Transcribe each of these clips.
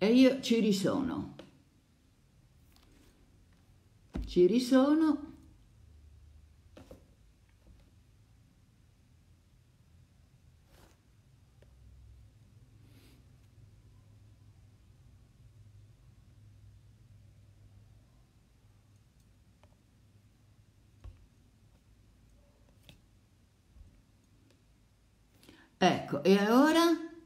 E io ci risono. Ci risono. Ecco, e ora?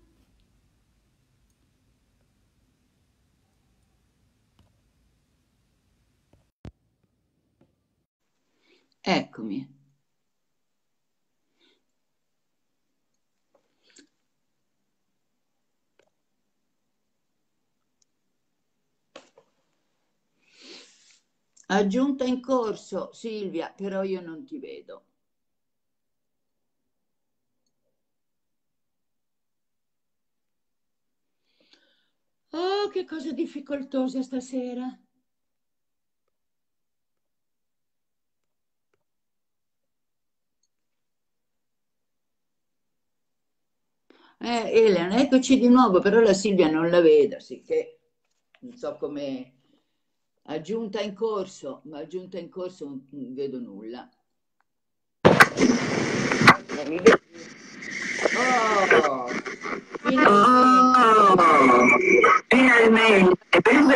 Eccomi. Aggiunta in corso, Silvia, però io non ti vedo. Oh, che cosa difficoltosa stasera. Elena, eccoci di nuovo, però la Silvia non la vedo, sicché non so come. Aggiunta in corso, ma aggiunta in corso non vedo nulla. Oh, finalmente.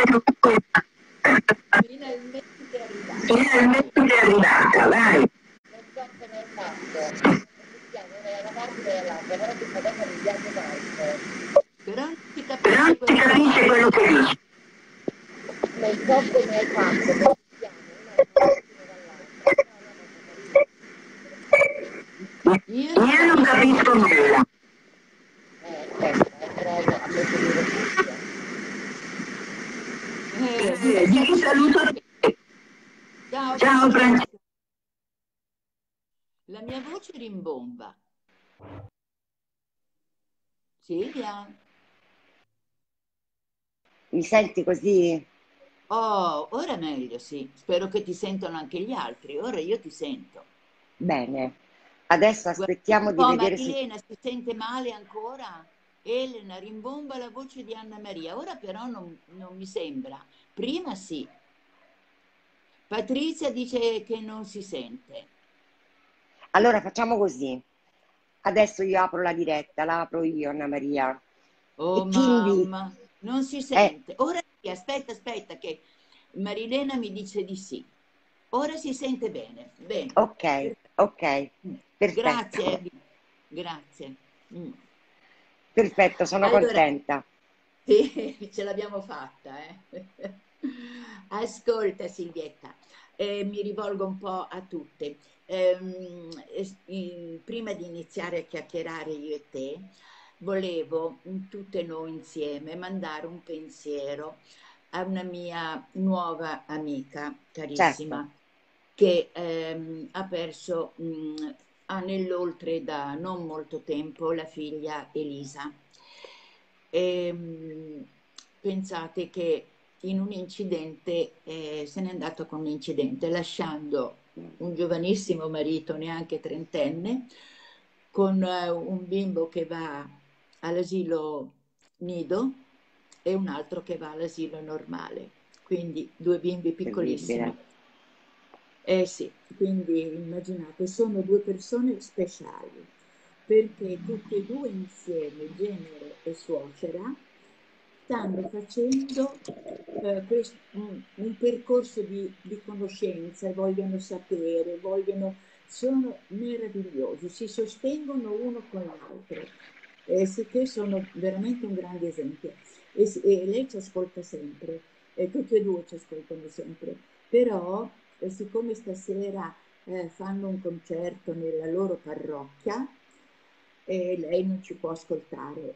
Finalmente è arrivata, vai. Non so come hai fatto. Nella parte dell'altra, però ti fa bene il viaggio d'alto. Però non si Però non si capisce quello che dici. Non so come hai fatto. Io non capisco nulla. Provo a mettere Dici saluto a te. Ciao, Ciao Francesca. La mia voce rimbomba. Silvia? Mi senti così? Oh, ora meglio, sì. Spero che ti sentano anche gli altri. Ora io ti sento. Bene. Adesso aspettiamo di Oh, vedere se... Marilena si sente male ancora? Elena rimbomba la voce di Anna Maria. Ora però non mi sembra. Prima sì. Patrizia dice che non si sente. Allora facciamo così. Adesso io apro la diretta, la apro io, Anna Maria. Oh E quindi... mamma, non si sente. Ora sì, aspetta che Marilena mi dice di sì. Ora si sente bene. Bene. Ok, ok. Perfetto. Grazie, grazie. Perfetto, sono Allora, contenta. sì, ce l'abbiamo fatta, eh. Ascolta Silvietta, mi rivolgo un po' a tutte. Prima di iniziare a chiacchierare io e te, volevo tutte noi insieme mandare un pensiero a una mia nuova amica Certo. carissima che ha perso nell'oltre da non molto tempo la figlia Elisa. Pensate che in un incidente se n'è andato con un incidente lasciando un giovanissimo marito, neanche trentenne, con un bimbo che va all'asilo nido e un altro che va all'asilo normale, quindi due bimbi piccolissimi. Terribile. Eh sì, quindi immaginate, sono due persone speciali, perché tutte e due insieme, genero e suocera, stanno facendo un percorso di conoscenza, vogliono sapere, sono meravigliosi, si sostengono uno con l'altro, sicché sono veramente un grande esempio. E lei ci ascolta sempre, tutte e due ci ascoltano sempre, però siccome stasera fanno un concerto nella loro parrocchia, lei non ci può ascoltare.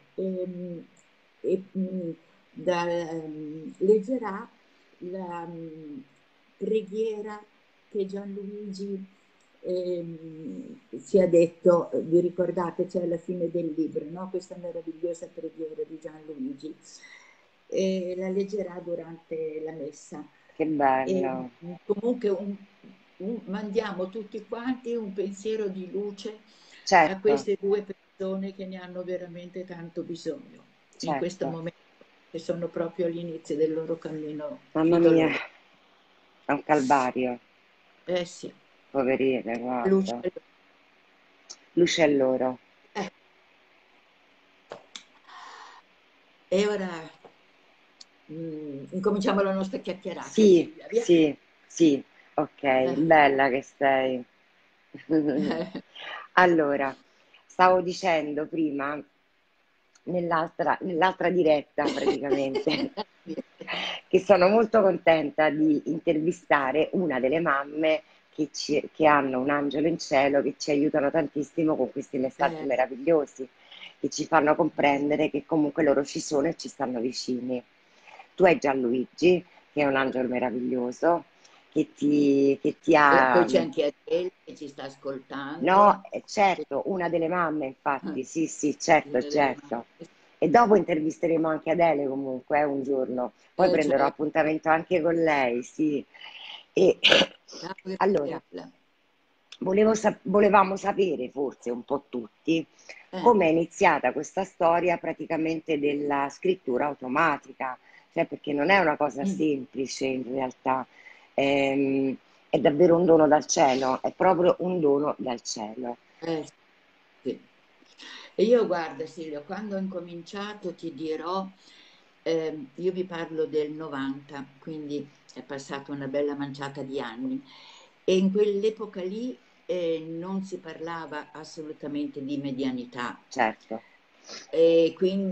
Leggerà la preghiera che Gianluigi ci ha detto, vi ricordate, c'è alla fine del libro, no? Questa meravigliosa preghiera di Gianluigi. E la leggerà durante la messa. Che E bello. comunque mandiamo tutti quanti un pensiero di luce a Certo, queste due persone che ne hanno veramente tanto bisogno in questo certo. momento. che sono proprio all'inizio del loro cammino Mamma mia, doloroso. è un calvario, Sì, poverine, luce. guarda. Luce a loro. E ora incominciamo la nostra chiacchierata, Sì, Silvia, via. sì, sì, ok, Eh, bella che sei. eh, Allora, stavo dicendo prima, nell'altra diretta praticamente, che sono molto contenta di intervistare una delle mamme che hanno un angelo in cielo che ci aiutano tantissimo con questi messaggi eh, meravigliosi, che ci fanno comprendere che comunque loro ci sono e ci stanno vicini. Tu hai Gianluigi, che è un angelo meraviglioso, che ti poi ha... c'è anche Adele che ci sta No, ascoltando. certo, una delle mamme, infatti, sì, sì, certo, Una delle certo. mamme. E dopo intervisteremo anche Adele comunque, un giorno. Poi prenderò Cioè, appuntamento anche con lei, sì. E ciao, allora, Gabriella. volevamo sapere, forse un po' tutti, Eh, come è iniziata questa storia praticamente della scrittura automatica, cioè perché non è una cosa mm, semplice in realtà. Ehm, è davvero un dono dal cielo, è proprio un dono dal cielo. sì. E io guarda Silvia, quando ho incominciato ti dirò, io vi parlo del 90, quindi è passata una bella manciata di anni e in quell'epoca lì non si parlava assolutamente di medianità Certo. e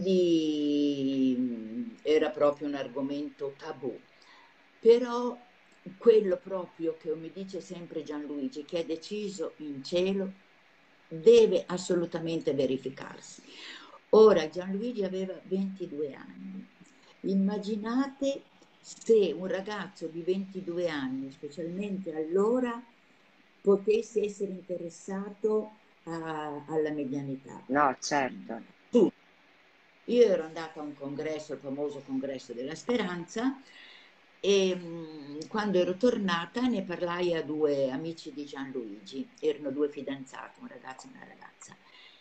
quindi era proprio un argomento tabù. Però quello proprio che mi dice sempre Gianluigi, che è deciso in cielo, deve assolutamente verificarsi. Ora Gianluigi aveva 22 anni. Immaginate se un ragazzo di 22 anni, specialmente allora, potesse essere interessato alla medianità. No, certo. Tu. Io ero andata a un congresso, il famoso congresso della speranza, e quando ero tornata ne parlai a due amici di Gianluigi, erano due fidanzati, un ragazzo e una ragazza.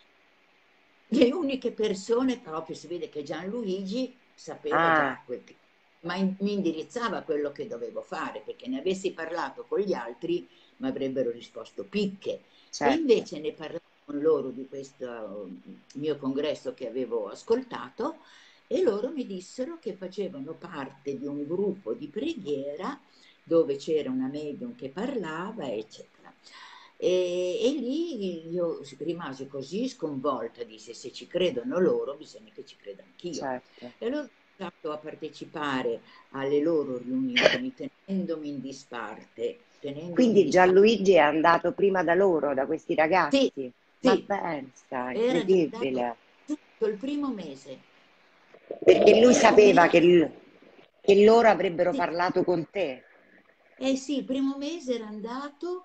Le uniche persone proprio, si vede che Gianluigi sapeva Ah, già quel che, ma mi indirizzava a quello che dovevo fare, perché ne avessi parlato con gli altri mi avrebbero risposto picche. E certo. invece ne parlai con loro di questo mio congresso che avevo ascoltato e loro mi dissero che facevano parte di un gruppo di preghiera dove c'era una medium che parlava, eccetera. E lì io rimasi così sconvolta, disse se ci credono loro bisogna che ci creda anch'io. Certo. E allora ho iniziato a partecipare alle loro riunioni tenendomi in disparte, tenendomi in Quindi disparte. Gianluigi è andato prima da loro, da questi Sì, ragazzi. Ma sì, pensa, era già andato incredibile. tutto il primo mese. Perché Il lui primo sapeva mese, che loro avrebbero sì. parlato con te. Eh sì, il primo mese era andato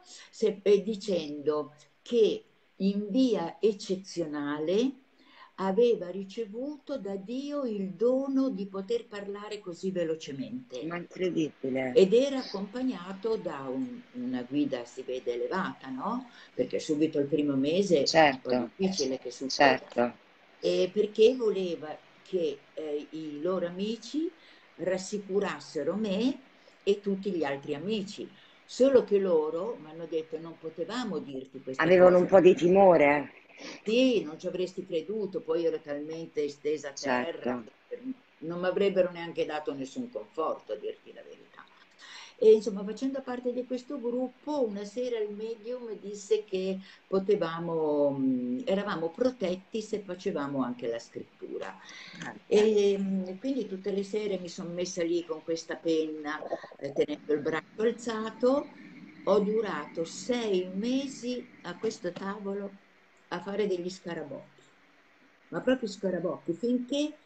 dicendo che in via eccezionale aveva ricevuto da Dio il dono di poter parlare così velocemente Ma incredibile. ed era accompagnato da una guida, si vede, elevata, no? Perché subito il primo mese è un po' Certo, difficile che succeda. certo. Perché voleva che i loro amici rassicurassero me e tutti gli altri amici. Solo che loro mi hanno detto non potevamo dirti queste Avevano un cose. po' di timore. Sì, non ci avresti creduto, poi ero talmente stesa a Certo. terra che non mi avrebbero neanche dato nessun conforto, a dirti la verità. E insomma, facendo parte di questo gruppo, una sera il medium disse che potevamo, eravamo protetti se facevamo anche la scrittura. Certo. E quindi tutte le sere mi sono messa lì con questa penna, tenendo il braccio alzato. Ho durato 6 mesi a questo tavolo a fare degli scarabocchi, ma proprio scarabocchi, finché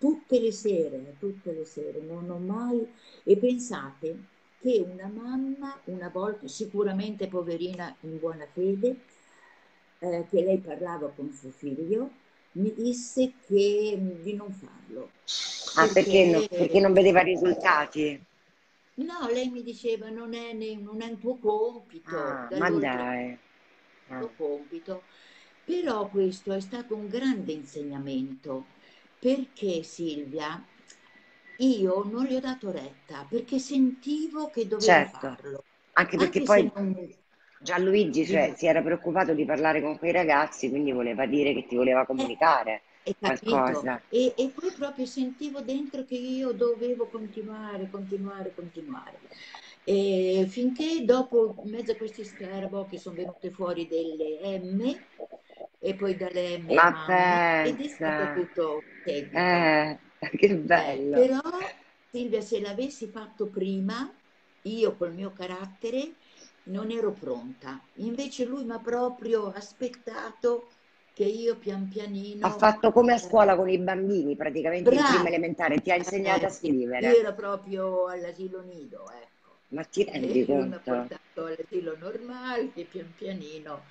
tutte le sere, non ho mai... E pensate che una mamma, una volta, sicuramente poverina in buona fede, che lei parlava con suo figlio, mi disse che di non farlo, Ah, perché, perché perché non vedeva risultati? no, lei mi diceva non è un tuo compito, Ah, da ma allora dai. Ah, compito, però questo è stato un grande insegnamento perché Silvia, io non gli ho dato retta perché sentivo che dovevo certo, farlo, anche perché anche se poi non... Gianluigi, cioè, Dimmi. si era preoccupato di parlare con quei ragazzi, quindi voleva dire che ti voleva Eh, comunicare hai capito? qualcosa. E poi proprio sentivo dentro che io dovevo continuare, continuare, continuare. E finché dopo, in mezzo a questi scarabocchi, sono venute fuori delle M e poi dalle M Ma mamma ed è pensa, stato tutto seguito. eh, che bello. Però, Silvia, se l'avessi fatto prima, io col mio carattere non ero pronta. Invece lui mi ha proprio aspettato che io pian Ha pianino... fatto come a scuola con i bambini, praticamente in prima Brava! elementare, ti ha insegnato a Sì, io scrivere. ero proprio all'asilo nido, ecco. Ma ti rendi E lui mi ha conto? portato all'asilo normale che pian pianino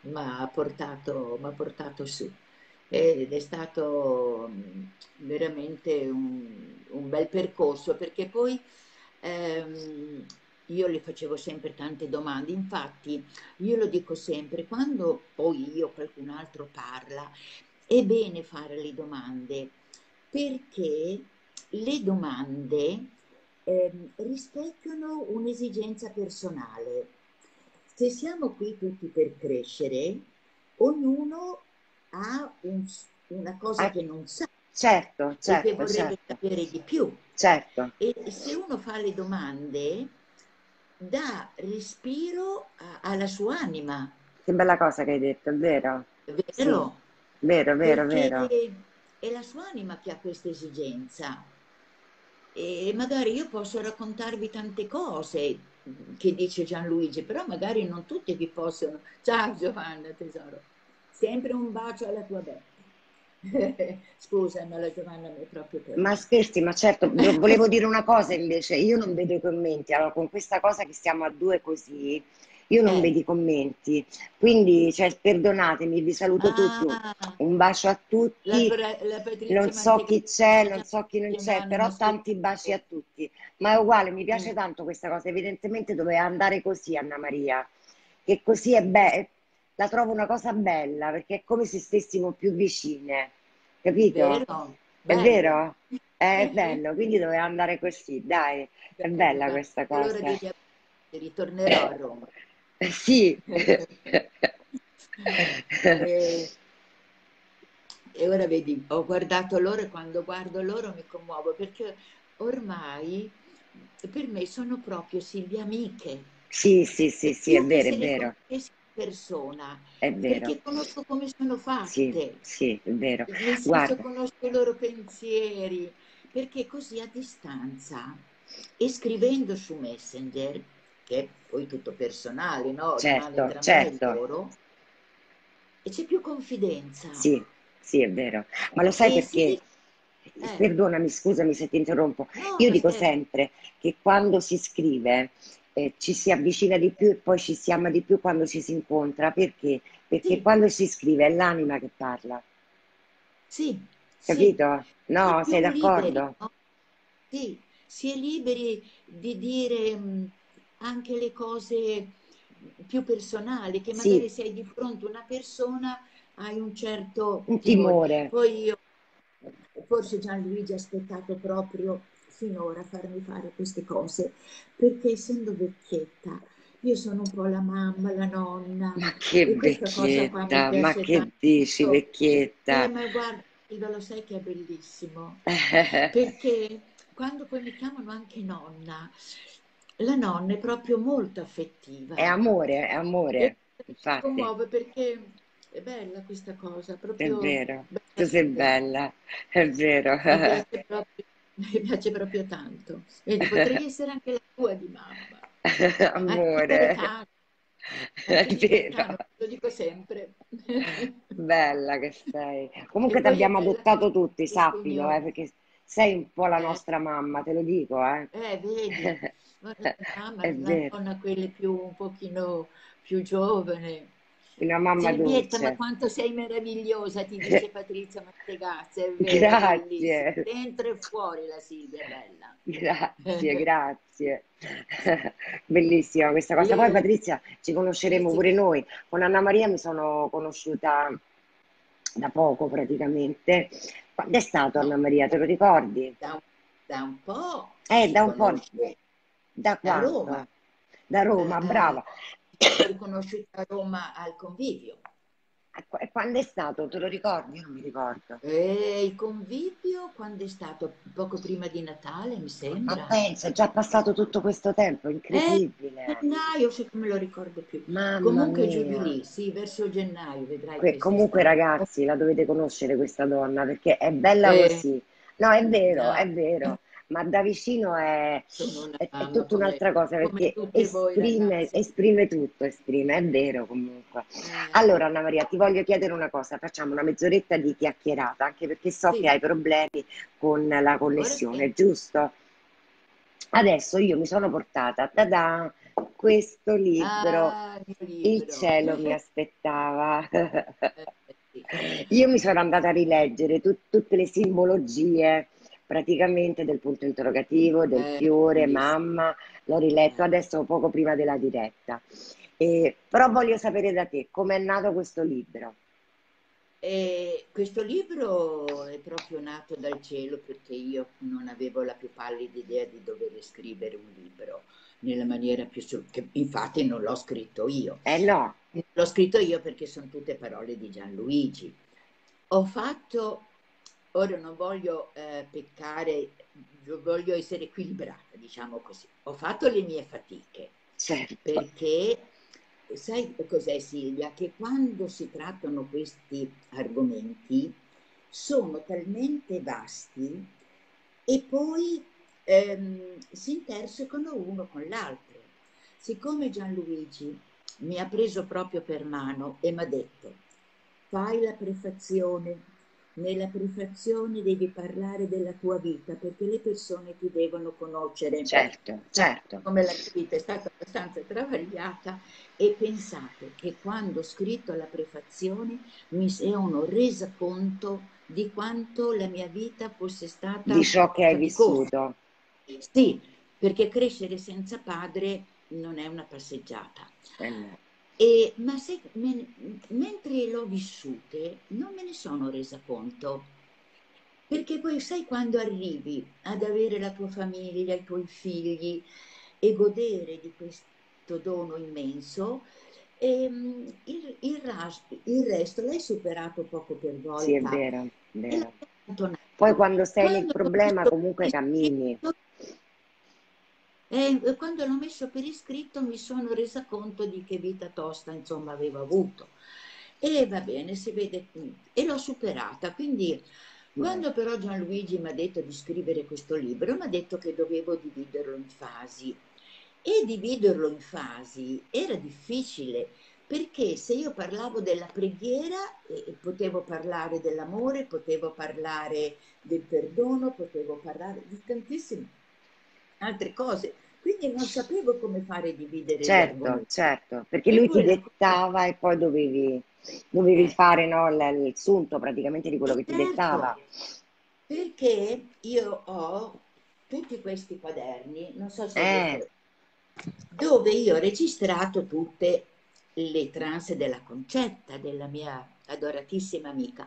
m'ha portato su. Ed è stato veramente un bel percorso perché poi ehm, io le facevo sempre tante domande. Infatti, io lo dico sempre, quando poi io o qualcun altro parla, è bene fare le domande perché le domande rispecchiano un'esigenza personale. Se siamo qui tutti per crescere, ognuno ha una cosa Ah, che non sa certo, e che certo, vorrebbe certo, sapere di più. certo. E se uno fa le domande, dà respiro alla sua anima, Che bella cosa che hai detto, è vero? Sì, vero? vero, vero, Perché vero. è la sua anima che ha questa esigenza. E magari io posso raccontarvi tante cose che dice Gianluigi, però magari non tutti vi possono. Ciao Giovanna, tesoro. Sempre un bacio alla tua Betta. Scusa, ma la Giovanna mi è proprio Ma terribile. scherzi, ma certo, volevo dire una cosa invece, io non vedo i commenti, allora con questa cosa che stiamo a due così, io non Eh, vedo i commenti, quindi cioè, perdonatemi, vi saluto tutti, ah, un bacio a tutti, la non Patrizia so Mantegazza chi c'è, già non so chi non dice c'è, un'anima però tanti baci a soltanto. tutti, ma è uguale, mi piace Mm. tanto questa cosa, evidentemente doveva andare così Anna Maria, che così è bella, la trovo una cosa bella, perché è come se stessimo più vicine, capito? Vero? È Bello. vero? È bello, quindi doveva andare così, dai, è Bello, bella dai. questa Allora cosa. devi ritornerò a Roma. Sì. E, e ora vedi, ho guardato loro e quando guardo loro mi commuovo perché ormai per me sono proprio Silvia amiche, Sì, sì, sì, sì, più che è se le vero, conoscessi in persona, è vero. perché conosco come sono Sì, fatte, sì, è vero. nel senso Guarda, conosco i loro pensieri, perché così a distanza e scrivendo su Messenger, che è poi tutto personale, no? Rimane certo, tra me e certo. loro, e c'è più confidenza. Sì, sì, è vero. Ma lo sai E si perché? dice, eh, Perdonami, scusami se ti interrompo. no, Io ma dico scherzo, sempre che quando si scrive ci si avvicina di più e poi ci si ama di più quando ci si incontra. Perché? Perché sì, quando si scrive è l'anima che parla, sì, sì, capito? si è No, sei più liberi, d'accordo? no? Sì, si è liberi di dire anche le cose più personali, che magari Sì, se hai di fronte una persona hai un certo un timore. timore. Poi io, forse Gianluigi ha aspettato proprio finora a farmi fare queste cose, perché essendo vecchietta, io sono un po' la mamma, la nonna, Ma che e questa cosa qua mi vecchietta, ma piace che dici, tanto. vecchietta? Ma guarda, Silvia, lo sai che è bellissimo, perché quando poi mi chiamano anche nonna, la nonna è proprio molto affettiva È e amore, mi infatti. commuove perché è bella questa cosa, È proprio vero, bella, tu sei bella. bella, è vero. Mi piace proprio, mi piace proprio tanto. Vedi, potrei essere anche la tua di mamma, anche Amore, Gaetano, è anche di vero. Gaetano, lo dico sempre. Bella che sei. E Comunque ti poi è abbiamo bella questa adottato tutti, sappilo, comunione. perché sei un po' la Eh, nostra mamma, te lo dico, eh. vedi, ma la mamma, È la vero, nonna, quelle più, un pochino più giovane. una mamma Silvietta, ma dolce. quanto sei meravigliosa, ti dice Patrizia Mastegazza, è vero, è bellissima. Grazie. Dentro e fuori la Silvia è bella. Grazie, grazie. Bellissima questa cosa. Poi Io, Patrizia, ci conosceremo sì, pure noi. Con Anna Maria mi sono conosciuta da poco praticamente. Quando è stato Anna no, Maria, te lo ricordi? da un da un po' Da ci un po', conosce da da Roma. quanto? Da Roma, brava. Ci siamo riconosciuti a Roma al convivio. E quando è stato? Te lo ricordi? Io non mi ricordo. E il convivio quando è stato? Poco prima di Natale, mi Ma sembra. pensa, è già passato tutto questo tempo, incredibile. Gennaio, se me lo ricordo più. Mamma Comunque giù di mia. lì, sì, verso gennaio vedrai che sei Comunque stato. ragazzi, la dovete conoscere questa donna perché è bella Eh, così. No, è no, vero, ma da vicino sono una è mamma tutta un'altra cosa come perché tutte voi ragazzi. esprime tutto, esprime, è vero comunque. Eh, Allora Anna Maria, ti voglio chiedere una cosa, facciamo una mezz'oretta di chiacchierata, anche perché so che sì, hai problemi con la ora sì. connessione, giusto? Adesso io mi sono portata, tada, questo libro, Ah, il mio Il libro. cielo mi aspettava. Sì. Io mi sono andata a rileggere tutte le simbologie praticamente del punto interrogativo, del fiore, Bellissimo. mamma, l'ho riletto adesso poco prima della diretta. Però voglio sapere da te com'è nato questo libro. E questo libro è proprio nato dal cielo perché io non avevo la più pallida idea di dover scrivere un libro nella maniera più che infatti non l'ho scritto io. Eh no, L'ho scritto io perché sono tutte parole di Gianluigi. Ho fatto, ora non voglio peccare, voglio essere equilibrata, diciamo così. Ho fatto le mie fatiche certo, perché sai cos'è Silvia? Che quando si trattano questi argomenti sono talmente vasti e poi si intersecano uno con l'altro. Siccome Gianluigi mi ha preso proprio per mano e mi ha detto, fai la prefazione, nella prefazione devi parlare della tua vita perché le persone ti devono conoscere. certo, Sai, certo. come la mia vita è stata abbastanza travagliata e pensate che quando ho scritto la prefazione mi sono resa conto di quanto la mia vita fosse Di stata ciò che hai faticosa. vissuto. Sì, perché crescere senza padre non è una passeggiata. No. Ma sai, mentre l'ho vissute non me ne sono resa conto, perché poi sai quando arrivi ad avere la tua famiglia, i tuoi figli e godere di questo dono immenso, il resto l'hai superato poco per Sì, è volta vero, è e l'hai vero. Poi accantonato. quando sei nel Quando l'ho problema messo comunque per cammini. iscritto, quando l'ho messo per iscritto mi sono resa conto di che vita tosta, insomma, avevo avuto. E va bene, si vede, e l'ho superata. Quindi, quando però Gianluigi mi ha detto di scrivere questo libro, mi ha detto che dovevo dividerlo in fasi. E dividerlo in fasi era difficile, perché se io parlavo della preghiera, potevo parlare dell'amore, potevo parlare del perdono, potevo parlare di tantissime altre cose. Quindi non sapevo come fare dividere gli Certo, argomenti. certo, perché E lui ti poi la cosa, dettava e poi dovevi eh, fare, no, il sunto praticamente di quello e che ti certo, dettava. perché io ho tutti questi quaderni, non so se Eh, adesso, dove io ho registrato tutte le trance della Concetta, della mia adoratissima amica.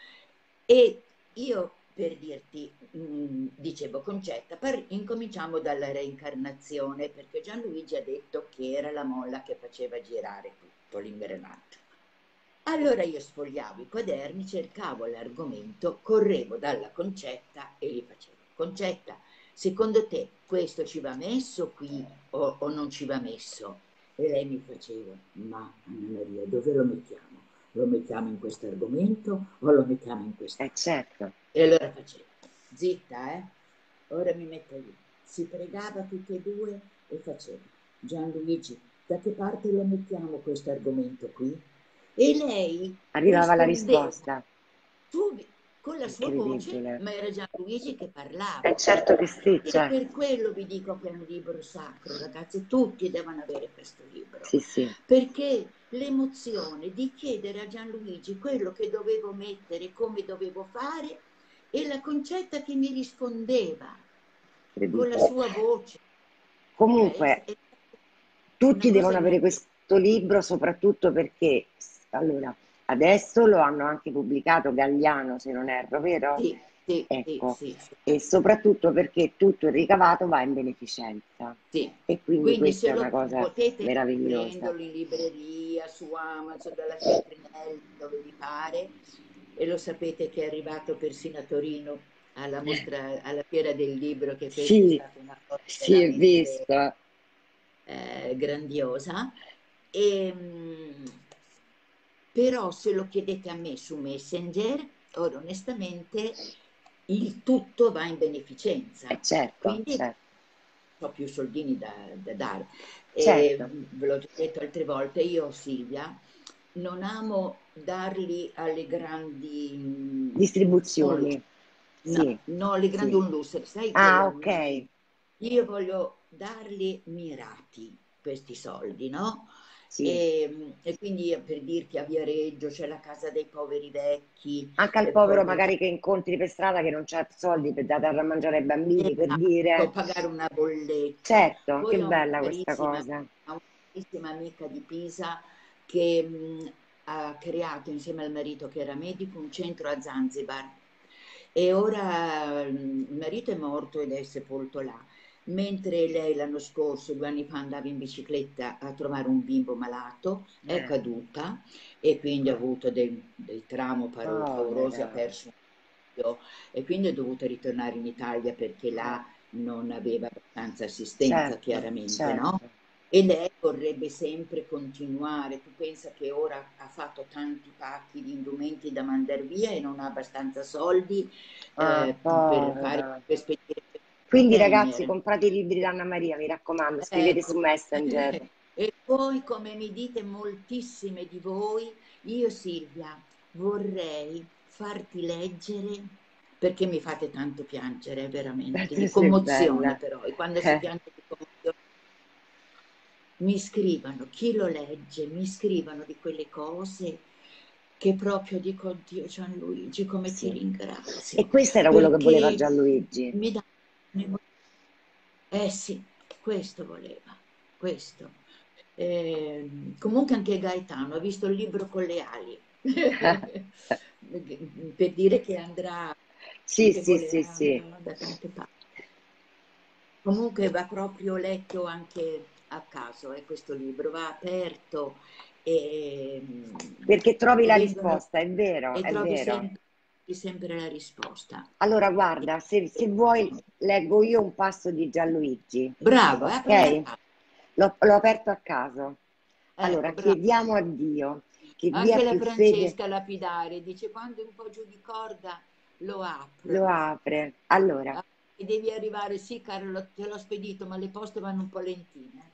E io, per dirti, dicevo Concetta, incominciamo dalla reincarnazione, perché Gianluigi ha detto che era la molla che faceva girare tutto l'ingranaggio. Allora io sfogliavo i quaderni, cercavo l'argomento, correvo dalla Concetta e gli facevo, Concetta, secondo te questo ci va messo qui o non ci va messo? E lei mi faceva, ma Anna Maria, dove lo mettiamo? Lo mettiamo in questo argomento o lo mettiamo in quest'altro? certo. E allora facevo, zitta, ora mi metto lì. Si pregava tutti e due e faceva, Gianluigi, da che parte lo mettiamo questo argomento qui? E lei Arrivava la rispondeva risposta. subi- con la sua voce, Incredibile. ma era Gianluigi che È parlava. certo che sì, E certo. per quello vi dico che è un libro sacro, ragazzi, tutti devono avere questo libro, Sì, sì, perché l'emozione di chiedere a Gianluigi quello che dovevo mettere, come dovevo fare, e la Concetta che mi rispondeva con la incredibile. sua voce. Comunque, È una tutti cosa devono avere meravigliosa. questo libro, soprattutto perché, allora, adesso lo hanno anche pubblicato Galliano, se non erro, vero? Sì, sì, sì, ecco, sì, sì, e soprattutto perché tutto il ricavato va in beneficenza sì. e quindi Quindi questa se è una lo cosa potete meravigliosa. prenderlo in libreria, su Amazon, dalla Feltrinelli, dove vi pare, e lo sapete che è arrivato persino a Torino alla mostra, alla Fiera del Libro, che questa è Sì, stata una cosa sì, è veramente visto. grandiosa. E, però se lo chiedete a me su Messenger, ora onestamente il tutto va in beneficenza, Certo, quindi certo, ho più soldini da dare. E certo. ve l'ho già detto altre volte, io Silvia non amo darli alle grandi onlus. Distribuzioni, sì, No, no, alle grandi sì. onlus, sai Ah, quelle. ok, Io voglio darli mirati questi soldi, no? sì. E quindi per dirti a Viareggio c'è la casa dei poveri vecchi, Anche al e povero poi per magari che incontri per strada che non c'ha soldi per dare da mangiare ai bambini, per dire. pagare una bolletta. Certo, che Poi bella questa cosa. ho una carissima amica di Pisa che ha creato insieme al marito che era medico un centro a Zanzibar e ora il marito è morto ed è sepolto là. Mentre lei l'anno scorso, 2 anni fa, andava in bicicletta a trovare un bimbo malato, è Eh, caduta e quindi ha avuto dei traumi paurosi, ha povera. perso un figlio e quindi è dovuta ritornare in Italia perché Eh, là non aveva abbastanza assistenza, certo, chiaramente, no? certo. E lei vorrebbe sempre continuare. Tu pensa che ora ha fatto tanti pacchi di indumenti da mandare via e non ha abbastanza soldi Ah, per fare povera. per spedire per Quindi ragazzi, container. comprate i libri di Anna Maria, mi raccomando, scrivete Ecco. su Messenger. E poi, come mi dite moltissime di voi, io Silvia vorrei farti leggere perché mi fate tanto piangere, veramente, Tu di sei commozione bella. però, e quando si Eh, piange di commozione mi scrivano, chi lo legge, mi scrivano di quelle cose che proprio dico, oddio Gianluigi, come ti sì. E ringrazio, questo era quello che voleva perché Gianluigi. mi dà eh sì, questo voleva, questo. Comunque anche Gaetano ha visto il libro con le ali, per dire che andrà, Sì, che sì, sì, volerà sì. da tante parti. Comunque va proprio letto anche a caso, questo libro, va aperto e, Perché trovi e la vengono risposta, è vero, e è trovi vero. sempre la risposta. Allora, guarda, se vuoi, leggo io un passo di Gianluigi, Bravo, proprio a ok? caso. L'ho aperto a caso. Ecco, Allora, bravo. chiediamo a Dio che dia Anche la più fede, Francesca lapidare dice quando è un po' giù di corda lo lo apro. apre. Allora, Ah, e devi arrivare, sì, caro, te l'ho spedito, ma le poste vanno un po' lentine.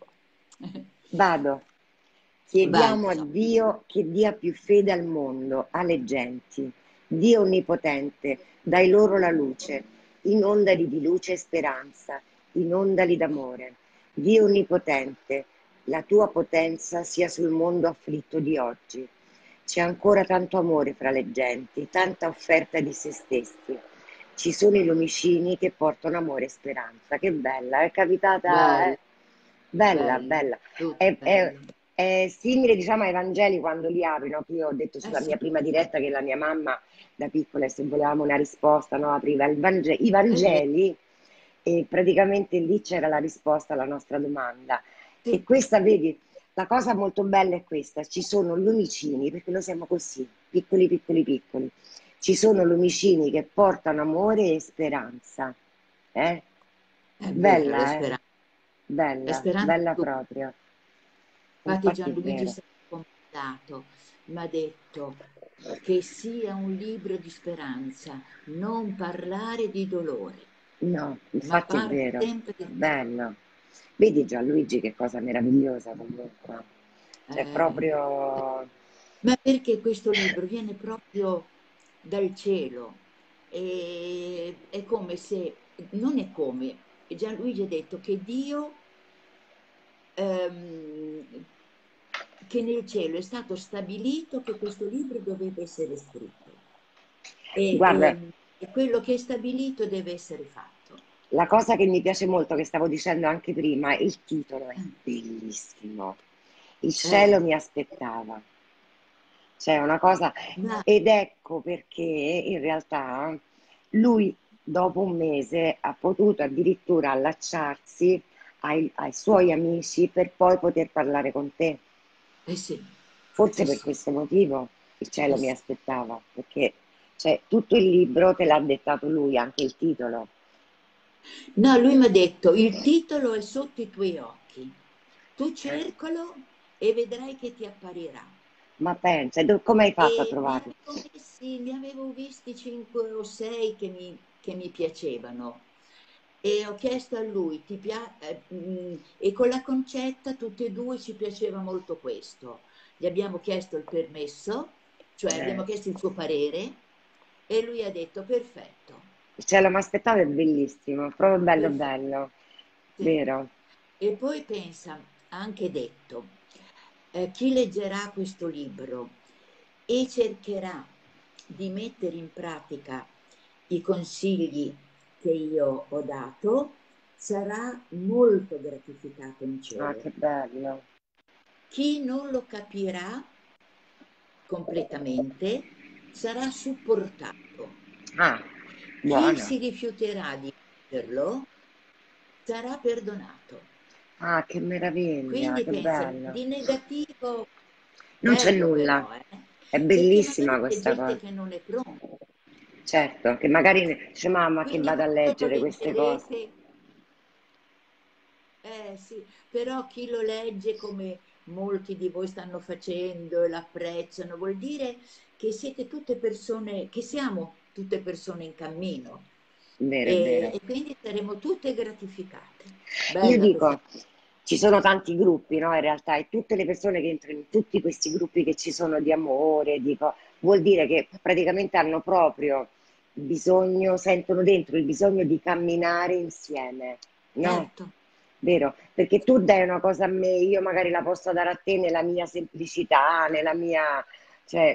vado. Vai. Chiediamo a Dio che dia più fede al mondo, alle genti. Dio onnipotente, dai loro la luce, inondali di luce e speranza, inondali d'amore. Dio onnipotente, la tua potenza sia sul mondo afflitto di oggi. C'è ancora tanto amore fra le genti, tanta offerta di se stessi. Ci sono i lumicini che portano amore e speranza. Che bella, è capitata, Bello, bella, bello, bella. tutto È, è- bello. è simile, diciamo, ai Vangeli quando li apri, no? Che io ho detto sulla Sì, mia prima diretta che la mia mamma da piccola, se volevamo una risposta, no? Apriva i è vero, Vangeli e praticamente lì c'era la risposta alla nostra domanda. E sì. questa, vedi, la cosa molto bella è questa, ci sono lumicini, perché noi siamo così, piccoli, piccoli, piccoli. Ci sono lumicini che portano amore e speranza. Eh? È vero, Bella, eh? la Bella, speranza è bella tutto. proprio. Infatti Infatti è Gianluigi vero. Saccomandato mi ha detto che sia un libro di speranza, non parlare di dolore, No, ma infatti è parla vero. sempre di speranza. Bello. Vedi Gianluigi che cosa meravigliosa comunque. Cioè Eh, proprio. ma perché questo libro viene proprio dal cielo? E è come se, non è come, Gianluigi ha detto che Dio, ehm, che nel cielo è stato stabilito che questo libro doveva essere scritto e, Guarda, e- e quello che è stabilito deve essere fatto. la cosa che mi piace molto, che stavo dicendo anche prima, il titolo è bellissimo. Il cielo Eh, mi aspettava. C'è una cosa, ma ed ecco perché in realtà lui dopo un mese ha potuto addirittura allacciarsi ai suoi amici per poi poter parlare con te. Eh sì, Forse eh per sì, questo motivo il cielo eh mi sì. aspettava, perché cioè, tutto il libro te l'ha dettato lui, anche il titolo. No, lui mi ha detto, il titolo è sotto i tuoi occhi, tu Eh, cercalo e vedrai che ti apparirà. Ma pensa, come hai fatto a E trovarlo? ne avevo visti 5 o 6 che mi piacevano. E ho chiesto a lui, e con la Concetta tutti e due ci piaceva molto questo. Gli abbiamo chiesto il permesso, cioè Eh, abbiamo chiesto il suo parere e lui ha detto perfetto, il cielo mi aspettava è bellissimo, proprio bello perfetto. bello, Sì. vero? E poi pensa, ha anche detto, chi leggerà questo libro e cercherà di mettere in pratica i consigli che io ho dato, sarà molto gratificato in Ah, cielo. che bello. Chi non lo capirà completamente sarà supportato. Ah, Chi buono. si rifiuterà di leggerlo sarà perdonato. Ah, che meraviglia, Quindi che pensa, bello. di negativo Non c'è bello nulla. però, È perché magari bellissima c'è questa gente cosa. che non è pronta. Certo, che magari dice mamma che Quindi vado a quando lo leggere queste cose. leggerete, sì, però chi lo legge come molti di voi stanno facendo e l'apprezzano, vuol dire che siete tutte persone, che siamo tutte persone in cammino Vero, è vero. e quindi saremo tutte gratificate. Io Bella questa. dico, ci sono tanti gruppi, no? In realtà, e tutte le persone che entrano in tutti questi gruppi che ci sono di amore, dico, vuol dire che praticamente hanno proprio bisogno, sentono dentro il bisogno di camminare insieme, no? Certo, Vero? Perché tu dai una cosa a me, io magari la posso dare a te nella mia semplicità, nella mia, cioè,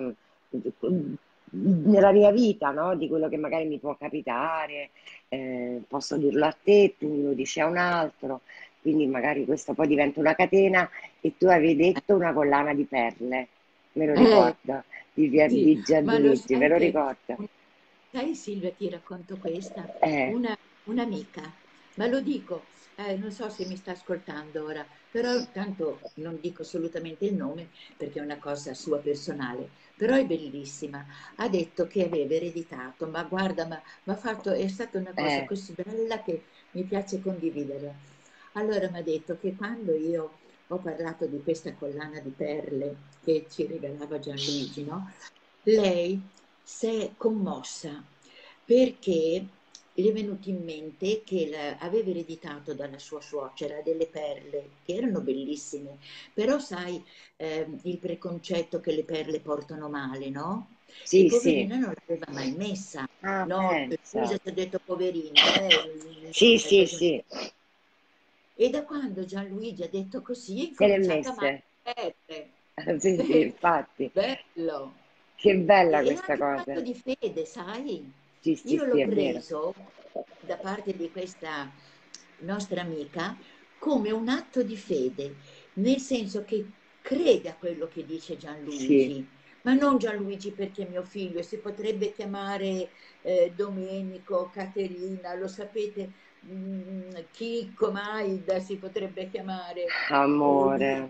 nella mia vita, no? Di quello che magari mi può capitare, posso dirlo a te, tu lo dici a un altro, quindi magari questo poi diventa una catena e tu avevi detto una collana di perle, me lo eh, ricordo, sì, di ma lo Gianluigi, me sai lo che, ricordo. sai Silvia, ti racconto questa, Eh, una, un'amica, ma lo dico, non so se mi sta ascoltando ora, però tanto non dico assolutamente il nome perché è una cosa sua personale, però è bellissima. Ha detto che aveva ereditato, ma guarda, m'ha fatto, è stata una cosa eh, così bella che mi piace condividerla. Allora mi ha detto che quando io ho parlato di questa collana di perle che ci regalava Gianluigi, no? Lei si è commossa perché le è venuto in mente che aveva ereditato dalla sua suocera delle perle che erano bellissime, però sai il preconcetto che le perle portano male, no? E sì, sì. poverina non l'aveva mai messa. Ah, No, scusa pensa. se ho detto poverina, Sì, hai sì, ragione. sì, E da quando Gianluigi ha detto così, è te le hai incominciata a messe. amare le Sì, sì, perle. infatti. Bello. Che bella E questa anche un cosa. atto di fede, sai? Sì, sì, Io sì, l'ho è vero. preso da parte di questa nostra amica come un atto di fede, nel senso che crede a quello che dice Sì, Gianluigi, ma non Gianluigi perché è mio figlio, si potrebbe chiamare Domenico, Caterina, lo sapete, Chicco, Maida si potrebbe chiamare. amore,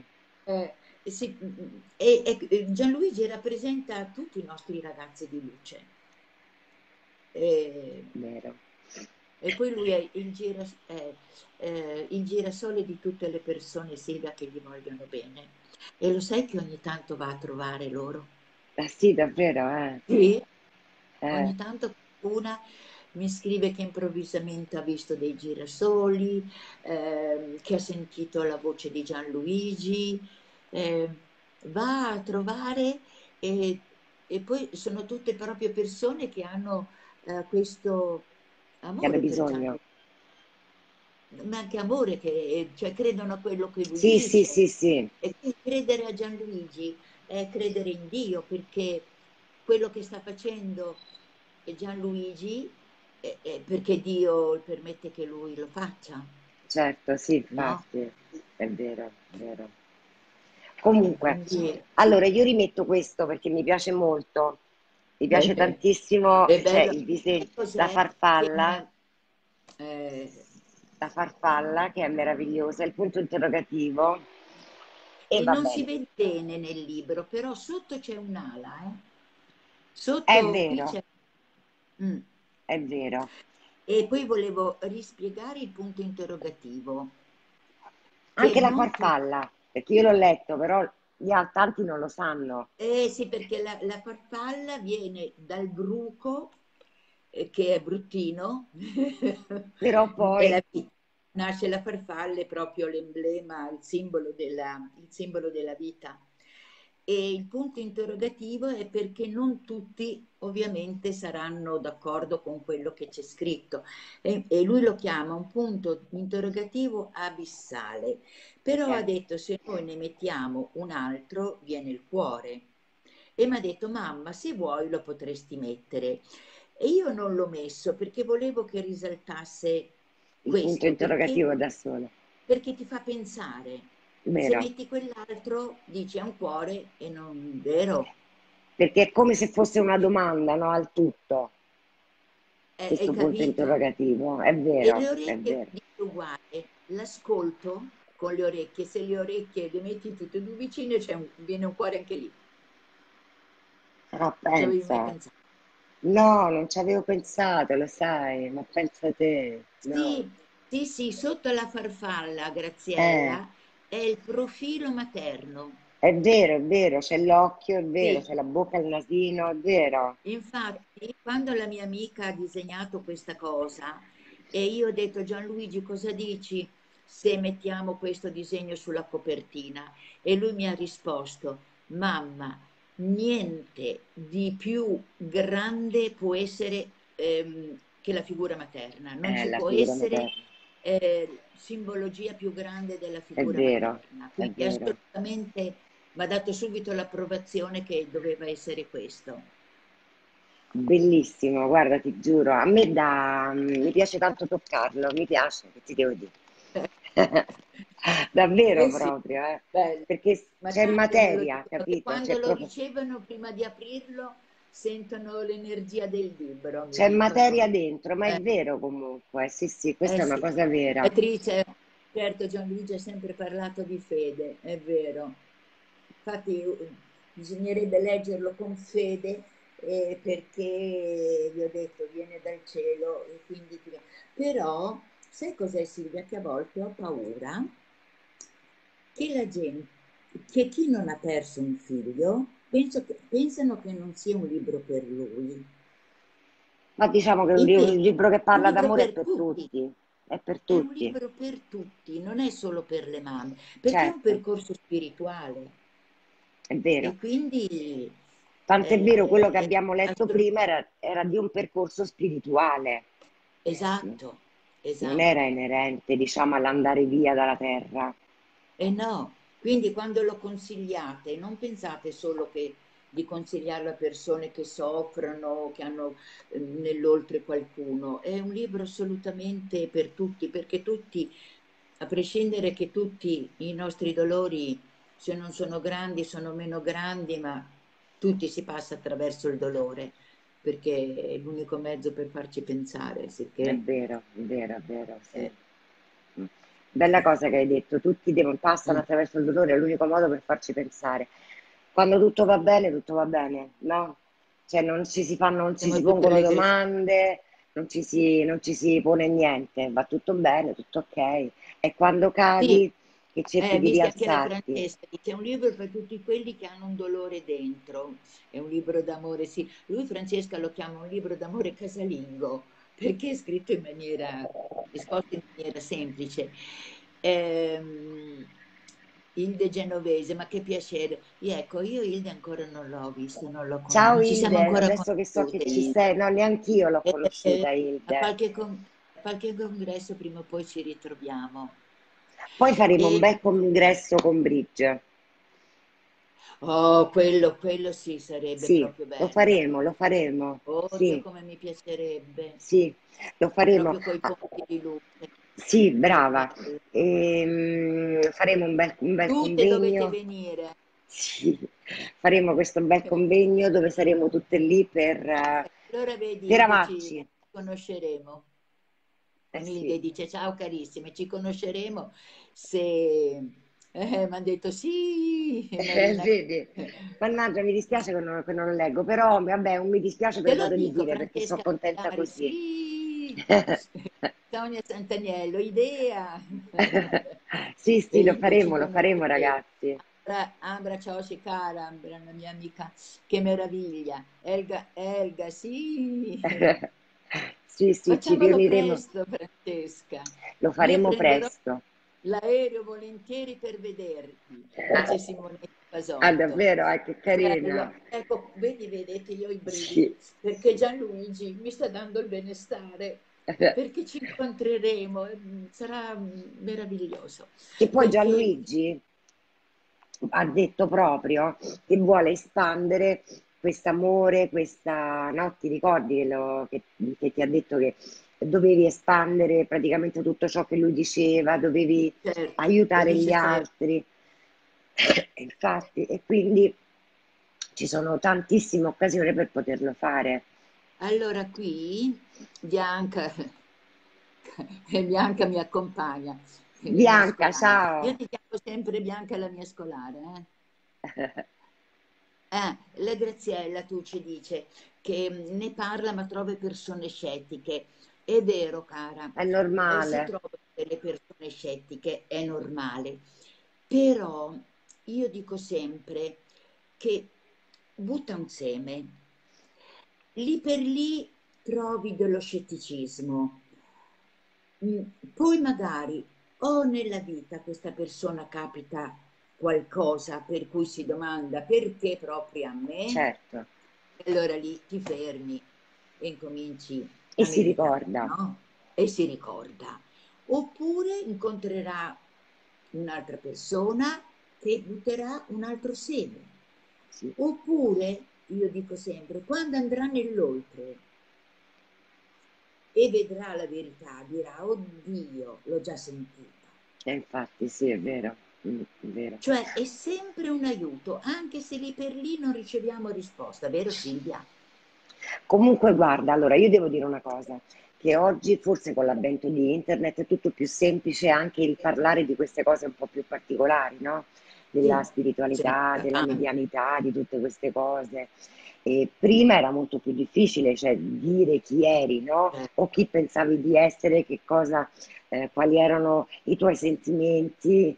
Gianluigi rappresenta tutti i nostri ragazzi di luce. E, vero. e poi lui è il girasole di tutte le persone, Silvia, che gli vogliono bene. E lo sai che ogni tanto va a trovare loro? Ah, sì, davvero, Sì. eh. Ogni tanto una mi scrive che improvvisamente ha visto dei girasoli, che ha sentito la voce di Gianluigi, eh, va a trovare e, e poi sono tutte proprio persone che hanno questo Che hanno amore per bisogno. Gianluigi, ma anche amore, cioè credono a quello che lui Sì, sì, dice. sì, sì, E quindi credere a Gianluigi è credere in Dio, perché quello che sta facendo Gianluigi è perché Dio permette che lui lo faccia, certo, sì, no? infatti, è vero, è vero. E Comunque, quindi allora io rimetto questo perché mi piace molto Mi piace tantissimo, È c'è bello. il disegno, Sai cos'è? Eh, la farfalla che è meravigliosa, il punto interrogativo e e va non si bene. vede bene nel libro, però sotto c'è un'ala, eh. È Sotto qui vero, c'è... Mm. è vero. E poi volevo rispiegare il punto interrogativo, che Anche la non tutti... farfalla, perché io l'ho letto, però tanti non lo sanno. Eh sì, perché la farfalla viene dal bruco, che è bruttino, Però poi, nella vita. Nasce la farfalla, è proprio l'emblema, il simbolo della vita. E il punto interrogativo è perché non tutti ovviamente saranno d'accordo con quello che c'è scritto. E lui lo chiama un punto interrogativo abissale. Però ha detto se noi ne mettiamo un altro viene il cuore. E mi ha detto mamma se vuoi lo potresti mettere. E io non l'ho messo perché volevo che risaltasse il punto questo, interrogativo da solo, perché ti fa pensare. Se vero? metti quell'altro dici è un cuore e non vero. Perché è come se fosse una domanda, no, al tutto, Hai questo punto capito? interrogativo. È E vero, le è orecchie vero. dico uguale, l'ascolto con le orecchie, se le orecchie le metti tutte e due vicine viene un cuore anche lì. Ah, Ci avevi mai pensa. pensato? No, non ci avevo pensato, lo sai, ma pensa te. No. Sì, sì, sì, sotto la farfalla, Eh, Graziella, è il profilo materno. è vero, c'è l'occhio, è vero, Sì, c'è la bocca, il nasino, è vero. infatti, quando la mia amica ha disegnato questa cosa e io ho detto Gianluigi, cosa dici se mettiamo questo disegno sulla copertina? E lui mi ha risposto, mamma, niente di più grande può essere che la figura materna, non ci La può figura essere materna. simbologia più grande della È figura vero, materna. è Quindi vero. assolutamente mi ha dato subito l'approvazione che doveva essere questo. Bellissimo, guarda, ti giuro, mi piace tanto toccarlo, mi piace, che ti devo dire. Davvero Eh sì, proprio, bello. perché Ma c'è tanti me lo materia, dicono che capito? quando lo ricevono, prima di aprirlo, sentono l'energia del libro, mi C'è dicono. materia dentro, ma è Eh, vero comunque, sì, sì, eh questa è una sì. cosa vera. Beatrice, certo, Gianluigi ha sempre parlato di fede, è vero. Infatti bisognerebbe leggerlo con fede perché vi ho detto viene dal cielo e quindi però sai cos'è Silvia? Che a volte ho paura che la gente, che chi non ha perso un figlio, pensano che non sia un libro per lui. Ma diciamo che un Invece libro che è un parla libro d'amore è per per tutti, tutti, è per è un tutti, libro per tutti, non è solo per le mamme, perché è un certo, percorso spirituale è vero. e quindi Tant'è vero, quello che è abbiamo letto prima assolutamente era di un percorso spirituale, esatto, non era esatto. inerente, diciamo, all'andare via dalla terra. E no, quindi quando lo consigliate, non pensate solo che di consigliarlo a persone che soffrono, che hanno nell'oltre qualcuno. È un libro assolutamente per tutti, perché tutti, a prescindere che tutti i nostri dolori, se non sono grandi, sono meno grandi, ma tutti si passa attraverso il dolore, perché è l'unico mezzo per farci pensare, È sicché vero, è vero, è vero, sì. eh, Mm. Bella cosa che hai detto, tutti passano mm, attraverso il dolore, è l'unico modo per farci pensare. Quando tutto va bene, no? Cioè non ci siamo si tutti pongono allegri. domande, non ci si pone niente, va tutto bene, tutto ok. E quando Sì, cadi, che cerchi di vedi anche la rialzarti. Francesca, dice è un libro per tutti quelli che hanno un dolore dentro, è un libro d'amore, sì. Lui Francesca lo chiama un libro d'amore casalingo, perché è scritto in maniera, esposto in maniera semplice. Ehm, Ilde Genovese, ma che piacere. Ecco, io Ilde ancora non l'ho vista, Ciao non ci siamo Ilde, ancora adesso che so che conosciute, ci Ilde. sei, no, neanch'io l'ho Eh, conosciuta a Ilde. a qualche congresso prima o poi ci ritroviamo. Poi faremo un E bel congresso con Bridge. oh, quello sì, sarebbe Sì, proprio bello. lo faremo, Oddio, sì, come mi piacerebbe. sì, lo faremo. Proprio coi Ah, ponti di luce. sì, Che brava. bello. Faremo un bel Tutte dovete convegno. venire. Sì, faremo questo bel convegno dove saremo tutte lì Allora per vedi che ci amarci. conosceremo. Eh Onilde sì. dice ciao carissime, ci conosceremo se... mi hanno detto sì, Marina. Vedi, mannaggia, mi dispiace che non lo leggo, però vabbè, non mi dispiace Te per lo modo di dico, dire perché sono Francesca contenta Solari, così. sì, Sonia Santaniello, idea. Sì, sì, Vedi, ci lo faremo conosceremo. ragazzi. Ambra, ciao cara, Ambra, la mia amica, che meraviglia. Elga, Elga, sì. Sì, sì, ci Facciamolo riuniremo, presto, Francesca. lo Io faremo prenderò presto. l'aereo volentieri per vederti, dice Simonetta Ah, Pasotto. davvero? Che carina. Bello. Ecco, vedi, vedete, io ho i Sì. brividi, perché Gianluigi mi sta dando il benestare, perché ci incontreremo, sarà meraviglioso. Che poi Perché Gianluigi ha detto proprio che vuole espandere quest'amore, questa, no, ti ricordi che ti ha detto che dovevi espandere praticamente tutto ciò che lui diceva, dovevi certo, lo aiutare gli dice sempre. altri. Infatti, e quindi ci sono tantissime occasioni per poterlo fare. Allora qui Bianca, e Bianca mi accompagna, è la mia Bianca, scolara. Io ciao! ti chiamo sempre Bianca la mia scolara, eh? La Graziella tu ci dice che ne parla ma trova persone scettiche. È vero, cara, È si normale, trovano delle persone scettiche, è normale. Però io dico sempre che butta un seme, lì per lì trovi dello scetticismo. Poi magari o nella vita questa persona capita qualcosa per cui si domanda perché proprio a me, certo. e allora lì ti fermi e incominci E a si meditare, ricorda. no? E si ricorda. Oppure incontrerà un'altra persona che butterà un altro seme. Sì. Oppure, io dico sempre, quando andrà nell'oltre e vedrà la verità, dirà, oddio, l'ho già sentita. E infatti sì, è vero, è vero. Cioè è sempre un aiuto, anche se lì per lì non riceviamo risposta, vero Silvia? Comunque guarda, allora io devo dire una cosa, che oggi forse con l'avvento di internet è tutto più semplice anche il parlare di queste cose un po' più particolari, no? Della Sì, spiritualità, certo, della anche. medianità, di tutte queste cose. E prima era molto più difficile, cioè dire chi eri, no? O chi pensavi di essere, che cosa, quali erano i tuoi sentimenti,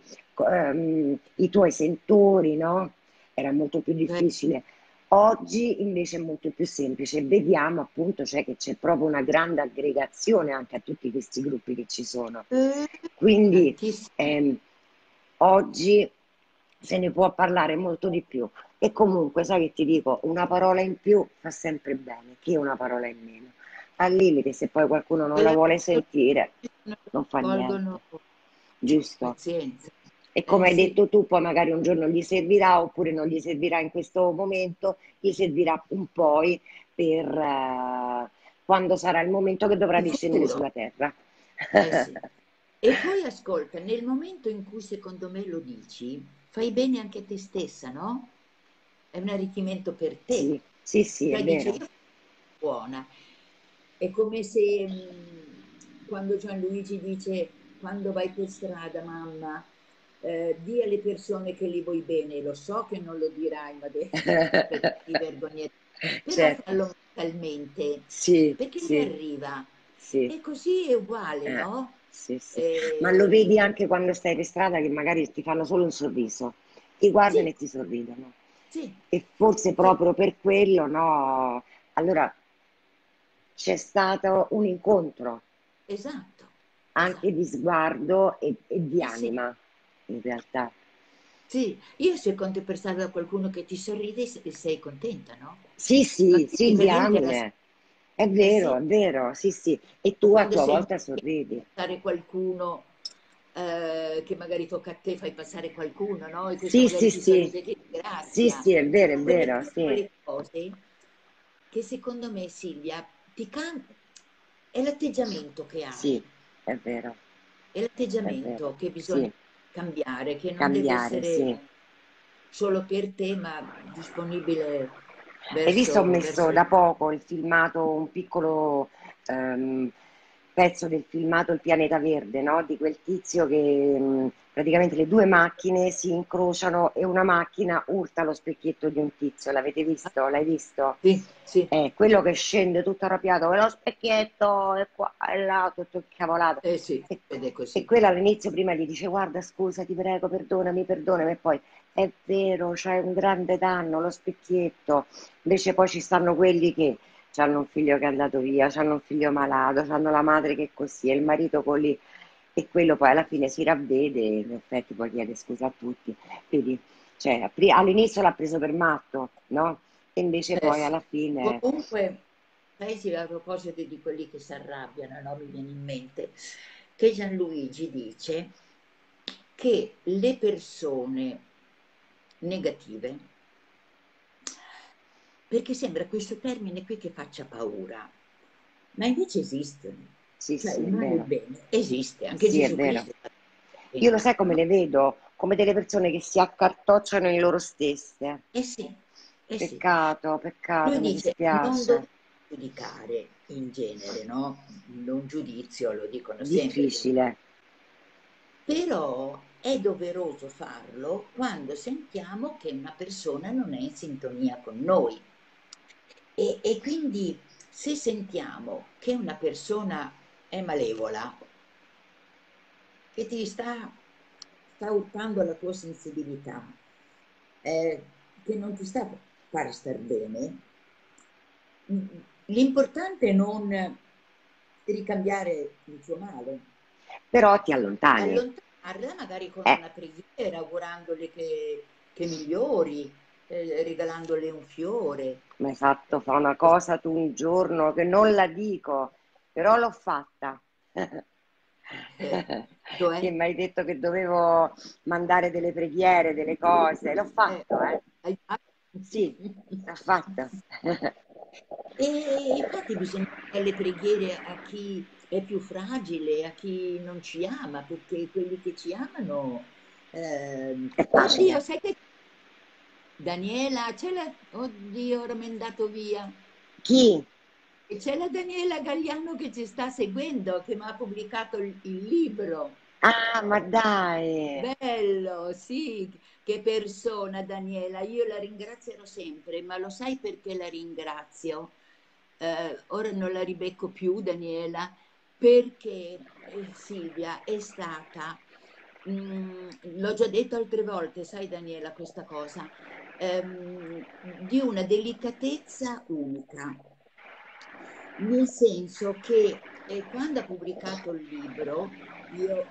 i tuoi sentori, no? Era molto più difficile. Oggi invece è molto più semplice, vediamo appunto cioè, che c'è proprio una grande aggregazione anche a tutti questi gruppi che ci sono. Eh, Quindi tantissimi. ehm, oggi se ne può parlare molto di più. E comunque, sai che ti dico, una parola in più fa sempre bene, che una parola in meno. Al limite, se poi qualcuno non la Quelle vuole persone sentire, che non non fa niente. colgono Giusto? pazienza. E Eh come hai sì, detto tu, poi magari un giorno gli servirà oppure non gli servirà in questo momento, gli servirà un poi per quando sarà il momento che dovrà in discendere futuro. sulla terra. Eh sì. E poi ascolta, nel momento in cui secondo me lo dici, fai bene anche a te stessa, no? È un arricchimento per te. Sì, sì, sì, è Cioè dici, io vero. sono buona. È come se quando Gianluigi dice, quando vai per strada, mamma, di alle persone che li vuoi bene, lo so che non lo dirai, ma perché ti vergogni, però Certo, fallo mentalmente, sì, perché gli sì, arriva. sì. E così è uguale, Eh, no? sì, sì. Ma lo Eh, vedi anche quando stai per strada che magari ti fanno solo un sorriso, ti guardano sì, e ti sorridono. sì, E forse sì, proprio per quello, no? Allora c'è stato un incontro esatto, anche esatto. di sguardo e di Eh sì, anima, in realtà. sì. Io se conti per strada da qualcuno che ti sorride, sei contenta, no? Sì, Ma sì, sì, per lì era... diamine. Eh sì, È vero, sì, sì. E o tu a quando tua sei in volta macchina sorridi. fai passare qualcuno che magari tocca a te, fai passare qualcuno, no? E questo Sì, magari sì, ti sì. sorride e ti Sì, ringrazia. sì, è Sono quelle vero, sì. piccole cose che secondo me, Silvia, è l'atteggiamento che Sì, hai, è vero, è è vero. l'atteggiamento che bisogna Sì, cambiare, che non deve cambiare, essere sì. solo per te, ma disponibile Hai visto, ho messo verso da poco il filmato, un piccolo ehm, pezzo del filmato Il pianeta verde, no? Di quel tizio che praticamente le due macchine si incrociano e una macchina urta lo specchietto di un tizio. L'avete visto? L'hai visto? Sì, sì, Quello che scende tutto arrabbiato, "È lo specchietto, è qua, è là, tutto incavolato. sì, E, ed è e così. quella all'inizio prima gli dice guarda scusa ti prego perdonami, perdonami e poi è vero c'è un grande danno, lo specchietto. Invece poi ci stanno quelli che hanno un figlio che è andato via, hanno un figlio malato, hanno la madre che è così e il marito con lì e quello poi alla fine si ravvede e in effetti poi chiede scusa a tutti. Vedi, cioè, all'inizio l'ha preso per matto, no? E invece poi Sì. alla fine Comunque, sai, a proposito di quelli che si arrabbiano, no? Mi viene in mente che Gianluigi dice che le persone negative, perché sembra questo termine qui che faccia paura, ma invece esistono. sì, Cioè sì, il è male e il vero, bene esiste, anche sì, è Gesù vero. Cristo è stato Io lo sai tentato, come no? le vedo? Come delle persone che si accartocciano in loro stesse. Eh sì, eh sì. Peccato, Lui peccato, mi dice non dispiace. dobbiamo giudicare in genere, no? Non giudizio, lo dicono sempre, Difficile. però è doveroso farlo quando sentiamo che una persona non è in sintonia con noi. E quindi se sentiamo che una persona è malevola, che sta urtando la tua sensibilità, che non ti sta a far star bene, l'importante è non ricambiare il suo male, Però ti allontani. allontanarla magari con Eh, una preghiera, augurandole che migliori, regalandole un fiore. mi hai fatto fare una cosa tu un giorno che non la dico, però l'ho fatta. Eh, Che cioè, mi hai detto che dovevo mandare delle preghiere, delle cose. L'ho eh, fatto, eh? hai fatto? Sì, l'ho fatto. E infatti bisogna fare le preghiere a chi è più fragile, a chi non ci ama, perché quelli che ci amano, È oddio, facile. sai che Daniela, oddio, ora mi è andato via. Chi? E c'è la Daniela Gagliano che ci sta seguendo, che mi ha pubblicato il libro. Ah, ma dai! Bello, sì, che persona Daniela, io la ringrazierò sempre, ma lo sai perché la ringrazio? Ora non la ribecco più, Daniela, perché Silvia è stata, l'ho già detto altre volte, sai Daniela, questa cosa, di una delicatezza unica, nel senso che quando ha pubblicato il libro, io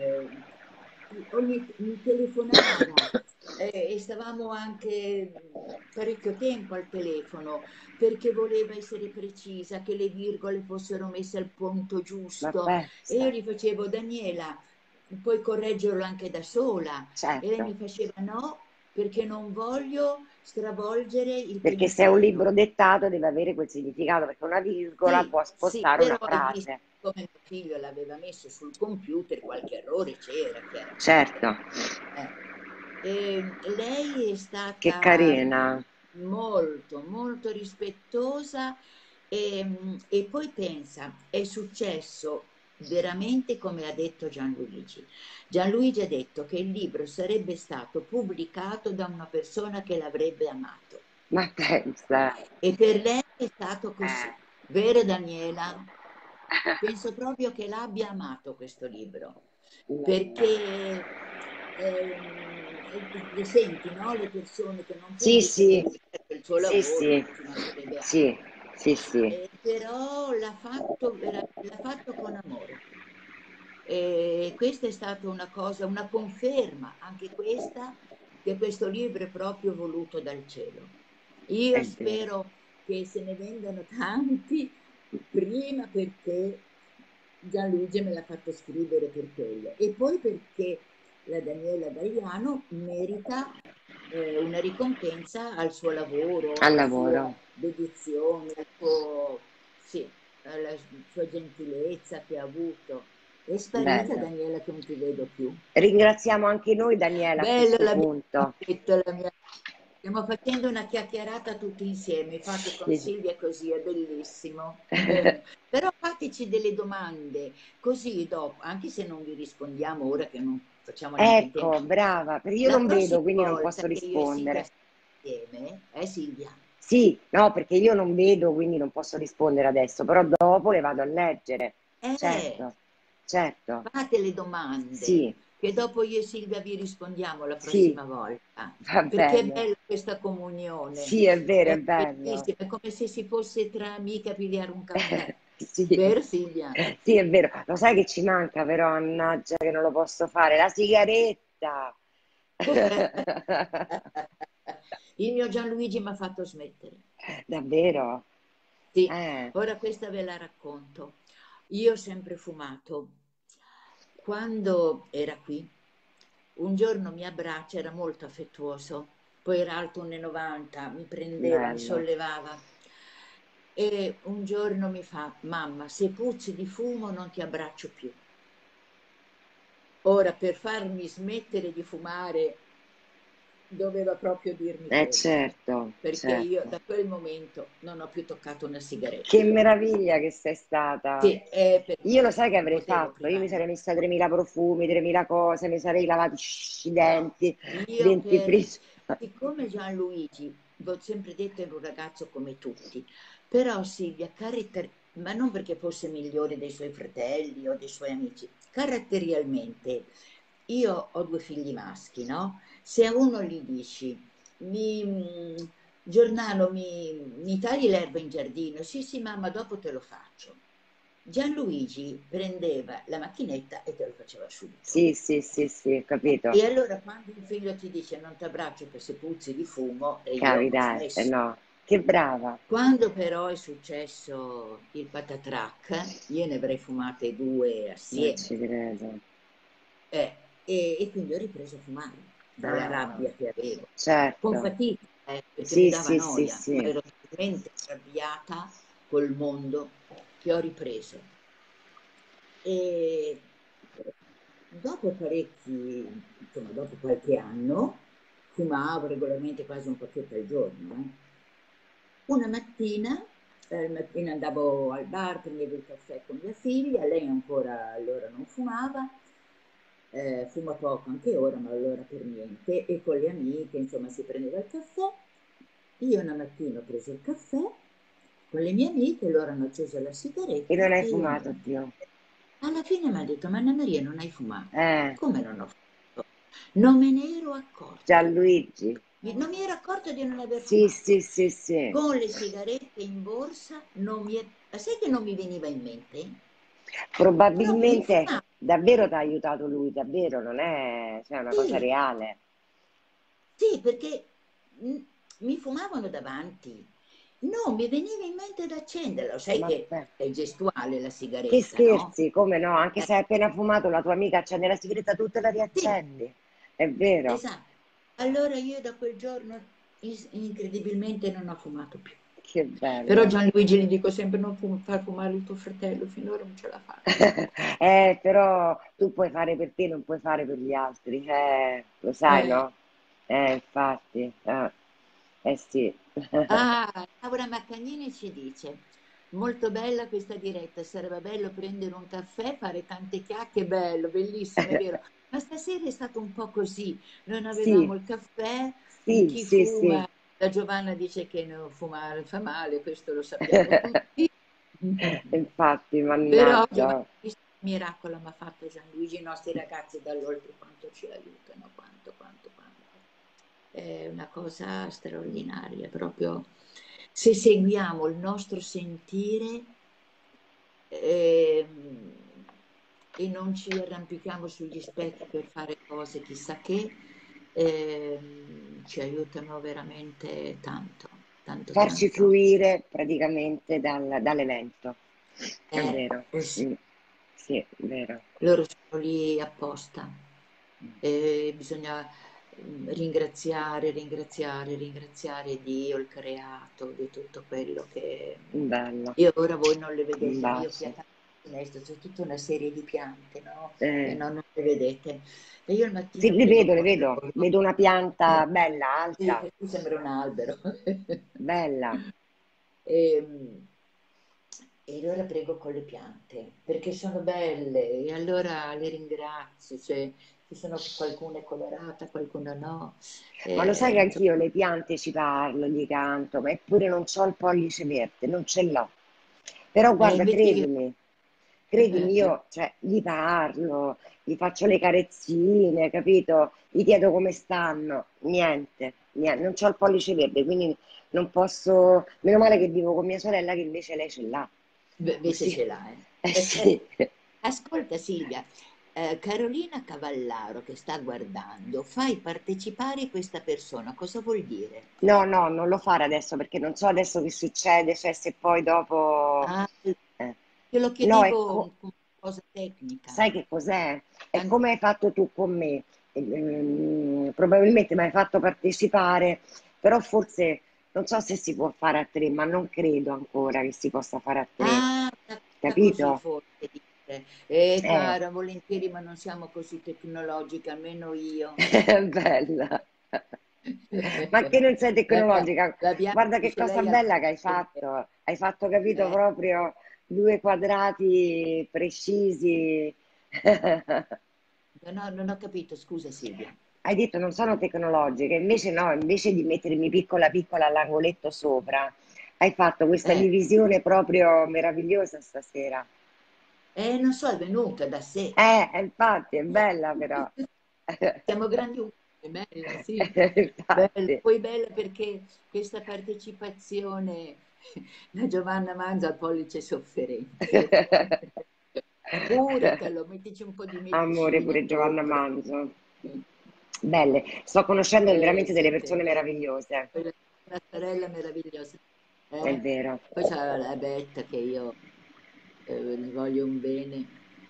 mi telefonava e stavamo anche parecchio tempo al telefono perché voleva essere precisa, che le virgole fossero messe al punto Ma giusto e io pensa, gli facevo Daniela, puoi correggerlo anche da sola e lei certo. mi faceva no perché non voglio stravolgere il Perché se è un pensiero. libro dettato deve avere quel significato, perché una virgola Sì, può sì, spostare una però hai visto frase. come mio figlio l'aveva messo sul computer, qualche errore c'era chiaramente. Certo, Eh. E lei è che stata carina. molto, molto rispettosa e poi pensa, è successo veramente come ha detto Gianluigi. Gianluigi ha detto che il libro sarebbe stato pubblicato da una persona che l'avrebbe amato. Ma pensa. E per lei è stato Eh. così. Vero Daniela? Penso proprio che l'abbia amato questo libro, perché le senti, no? Le persone che non Sì, pubblicano sì, il libro per il suo sì, lavoro, sì, ma ci mancherebbe sì, altro. sì, sì. Però l'ha fatto con amore. E questa è stata una cosa, una conferma, anche questa, che questo libro è proprio voluto dal cielo. Io È vero. spero che se ne vendano tanti, prima perché Gianluigi me l'ha fatto scrivere per quello e poi perché la Daniela Galliano merita una ricompensa al suo lavoro, Al alla lavoro. sua dedizione, sì, alla sua gentilezza che ha avuto. È sparita bello. Daniela che non ti vedo più. Ringraziamo anche noi Daniela a Bella questo l'abbiamo punto. detto, la mia. Stiamo facendo una chiacchierata tutti insieme, infatti con Sì. Silvia così, è bellissimo, è bello. Però fateci delle domande, così dopo, anche se non vi rispondiamo ora che non facciamo neanche in tempo, Ecco, brava, perché io la non prossima vedo, quindi non volta posso che io e Silvia rispondere. stiamo insieme, Silvia? Sì, no, perché io non vedo, quindi non posso rispondere adesso, però dopo le vado a leggere. Eh, Certo, certo. fate le domande, Sì, che dopo io e Silvia vi rispondiamo la sì, prossima volta, va perché è bene. bella questa comunione, Sì, è vero, è è bello. bellissima, è come se si fosse tra amiche a pigliare un caffè, Sì, vero Silvia? sì, è vero. Lo sai che ci manca, però, mannaggia, che non lo posso fare. La sigaretta. Il mio Gianluigi mi ha fatto smettere. Davvero? Sì, Eh, ora questa ve la racconto. Io ho sempre fumato. Quando era qui, un giorno mi abbraccia, era molto affettuoso, poi era alto 1,90 m, mi prendeva, mi bello. sollevava e un giorno mi fa, mamma, se puzzi di fumo non ti abbraccio più. Ora, per farmi smettere di fumare, doveva proprio dirmi questo, Certo, perché io certo. da quel momento non ho più toccato una Che sigaretta. meraviglia che sei stata. Sì, è Io lo perché sai che non avrei potevo fatto? Io mi privarmi. sarei messa 3000 profumi, 3000 cose, mi sarei lavati i No, denti, io per, dentifricio. siccome Gianluigi, vi ho sempre detto, era un ragazzo come tutti, però Silvia, ma non perché fosse migliore dei suoi fratelli o dei suoi amici, caratterialmente, io ho due figli maschi, no? Se a uno gli dici, Giordano, mi tagli l'erba in giardino? Sì, sì, mamma, dopo te lo faccio. Gianluigi prendeva la macchinetta e te lo faceva subito. Sì, sì, sì, sì, ho capito. E allora quando un figlio ti dice non ti abbraccio che se puzzi di fumo, e io ho Capita, smesso. no. Che brava. Quando però è successo il patatrack, io ne avrei fumate due Non assieme, ci credo. e quindi ho ripreso a fumare dalla Ah, rabbia che avevo, con certo. fatica, perché mi Sì, dava sì, sì, noia, ma sì. ero talmente arrabbiata col mondo che ho ripreso. E dopo parecchi, insomma, dopo qualche anno, fumavo regolarmente quasi un pacchetto al giorno. Una mattina, andavo al bar, prendevo il caffè con mia figlia, lei ancora allora non fumava, fuma poco anche ora, ma allora per niente, e con le amiche, insomma, si prendeva il caffè. Io una mattina ho preso il caffè con le mie amiche, loro hanno acceso la E non sigaretta hai e io fumato non. più. Alla fine mi ha detto, ma Anna Maria non hai fumato? Eh, Come non ho fumato? Non me ne ero accorta. Gianluigi. Non mi ero accorta di non aver Sì, sì, fumato. sì, sì. Con le sigarette in borsa non mi è. Ma sai che non mi veniva in mente? Proprio mi Probabilmente fumavo. davvero ti ha aiutato lui, davvero, non è, cioè, una cosa Sì, reale. sì, perché mm, mi fumavano davanti. No, mi veniva in mente da accenderla. Lo sai Ma che beh, è gestuale la che sigaretta, no? scherzi, come no? Anche Eh, se hai appena fumato, la tua amica accende la sigaretta, tu te la sì, riaccendi. È vero, esatto. Allora io da quel giorno incredibilmente non ho fumato più. che Però bello. Gianluigi gli dico sempre non far fumare il tuo fratello, finora non ce l'ha fatta. Però tu puoi fare per te, non puoi fare per gli altri, lo sai, Eh. no? Infatti, eh sì. Ah, Laura Maccagnini ci dice, molto bella questa diretta, sarebbe bello prendere un caffè, fare tante chiacchiere, bello, bellissimo, è vero. Ma stasera è stato un po' così, non avevamo Sì, il caffè, sì, chi sì, sì, fuma, la Giovanna dice che non fumare fa male, questo lo sappiamo tutti. infatti, Però Giovanni, mannaggia. miracolo mi ha fatto Gianluigi, i nostri ragazzi dall'oltre quanto ci aiutano, quanto, quanto, quanto. È una cosa straordinaria, proprio se seguiamo il nostro sentire ehm, e non ci arrampichiamo sugli specchi per fare cose chissà che, ci aiutano veramente tanto, tanto, Farci tanto. fluire praticamente dall'evento. È vero, Sì. sì, è vero. Loro sono lì apposta e bisogna ringraziare, ringraziare, ringraziare Dio, il creato, di tutto quello che. Bello. Io ora voi non le Un vedete, ma io bacio. fiato finestra c'è tutta una serie di piante, no? Che Eh, non le vedete. E io al sì, mattino prendo un le po' di vedo. cose. Vedo una pianta bella, Sì, alta, che tu sembra un albero. bella. E, e allora prego con le piante, perché sono belle, e allora le ringrazio, cioè, ci sono qualcuna è colorata, qualcuna no. Ma lo sai che Insomma, anch'io le piante ci parlo, gli canto, ma eppure non c'ho il pollice verde, non ce l'ho. Però guarda, invece io... credimi, io cioè, gli parlo, gli faccio le carezzine, capito? Gli chiedo come stanno, niente, niente, non c'ho il pollice verde, quindi non posso, meno male che vivo con mia sorella che invece lei ce l'ha, Invece così, ce l'ha, eh sì. Ascolta Silvia, Carolina Cavallaro che sta guardando, fai partecipare questa persona, cosa vuol dire? No, no, non lo fare adesso perché non so adesso che succede, cioè se poi dopo... Ah, eh. io lo No, chiedevo come cosa tecnica. sai che cos'è? È An- come hai fatto tu con me. Probabilmente mi hai fatto partecipare, però forse non so se si può fare a tre, ma non credo ancora che si possa fare a tre, Ah, una cosa così capito? forse dice. Eh, Cara, volentieri, ma non siamo così tecnologiche, almeno io. è bella. Ma che non sei tecnologica? La Bianca Guarda che dice cosa lei al bella che hai computer. fatto. Hai fatto, capito, Eh, proprio due quadrati precisi. non ho capito, scusa Silvia. Hai detto non sono tecnologiche, invece no, invece di mettermi piccola piccola all'angoletto sopra, hai fatto questa Eh, divisione proprio meravigliosa stasera. non so, è venuta da sé. Infatti, è bella però. Siamo grandi uguali, è bella, sì. Bella. Infatti. Poi bella perché questa partecipazione, la Giovanna mangia il pollice sofferente. Curatelo, mettici un po' di Amore, medicine pure Giovanna sopra. Manzo. Belle, sto conoscendo veramente delle Senti, persone meravigliose, poi la sorella meravigliosa. è Eh? vero, Poi c'è la Betta che io gli voglio un bene.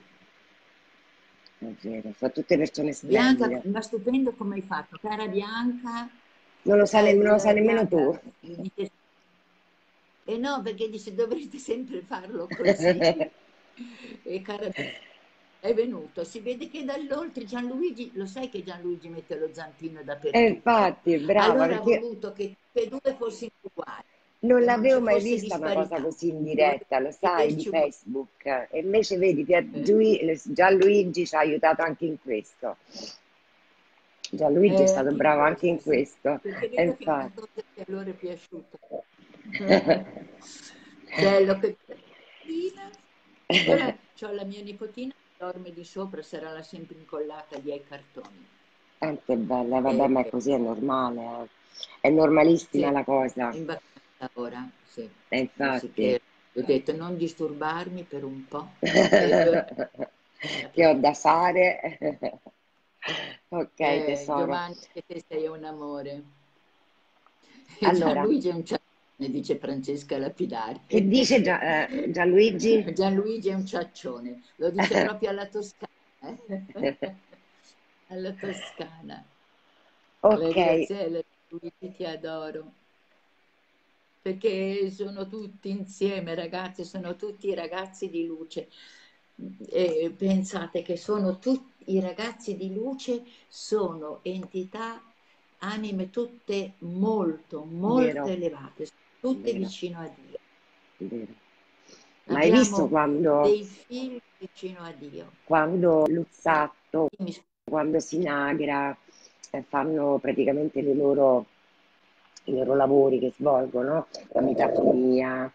è vero, sono tutte persone Bianca, splendide. ma stupendo come hai fatto, cara Bianca. Non lo sai nemmeno tu. Bianca, dice, e no, perché dice dovrete sempre farlo così. E cara, è venuto, si vede che dall'oltre Gianluigi, lo sai che Gianluigi mette lo zampino E dappertutto. infatti, brava, Allora ha perché voluto che tutte e due fossimo uguali, non che non l'avevo ci mai fosse vista una cosa disparità. così in Doveva diretta, lo sai, di vederci uguali. Facebook. E invece vedi, Eh, Gianluigi ci ha aiutato anche in questo. Gianluigi è stato anche in bravo anche questo, in sì. questo. Perché E vedo che è una infatti. cosa che a loro è piaciuta. Bello che nipotina. Io c'ho la mia nipotina che dorme di sopra, sarà là sempre incollata lì ai cartoni. Che bella, vabbè, Eh, ma è così, è normale, eh. È normalissima sì, la cosa. in vacanza ora, sì. E Dici infatti. che ho detto non disturbarmi per un po'. E allora la Che ho da pianista. fare. Ok, tesoro. Giovanni, che te sei un amore. E Allora, Gianluigi è un ciaccone, dice Francesca Lapidari. che dice Gianluigi? Gianluigi è un ciaccione, lo dice proprio alla toscana. eh. Alla toscana. Ok, Graziella, Luigi, ti adoro. Perché sono tutti insieme, ragazzi, sono tutti ragazzi di luce. E pensate che sono tutti i ragazzi di luce, sono entità, anime tutte molto, molto vero, elevate, tutte vero, vicino a Dio. vero. Ma hai visto Abbiamo dei figli vicino a Dio. quando Luzzatto, Dimmi, quando Sinagra fanno praticamente i loro lavori che svolgono, la mitafonia,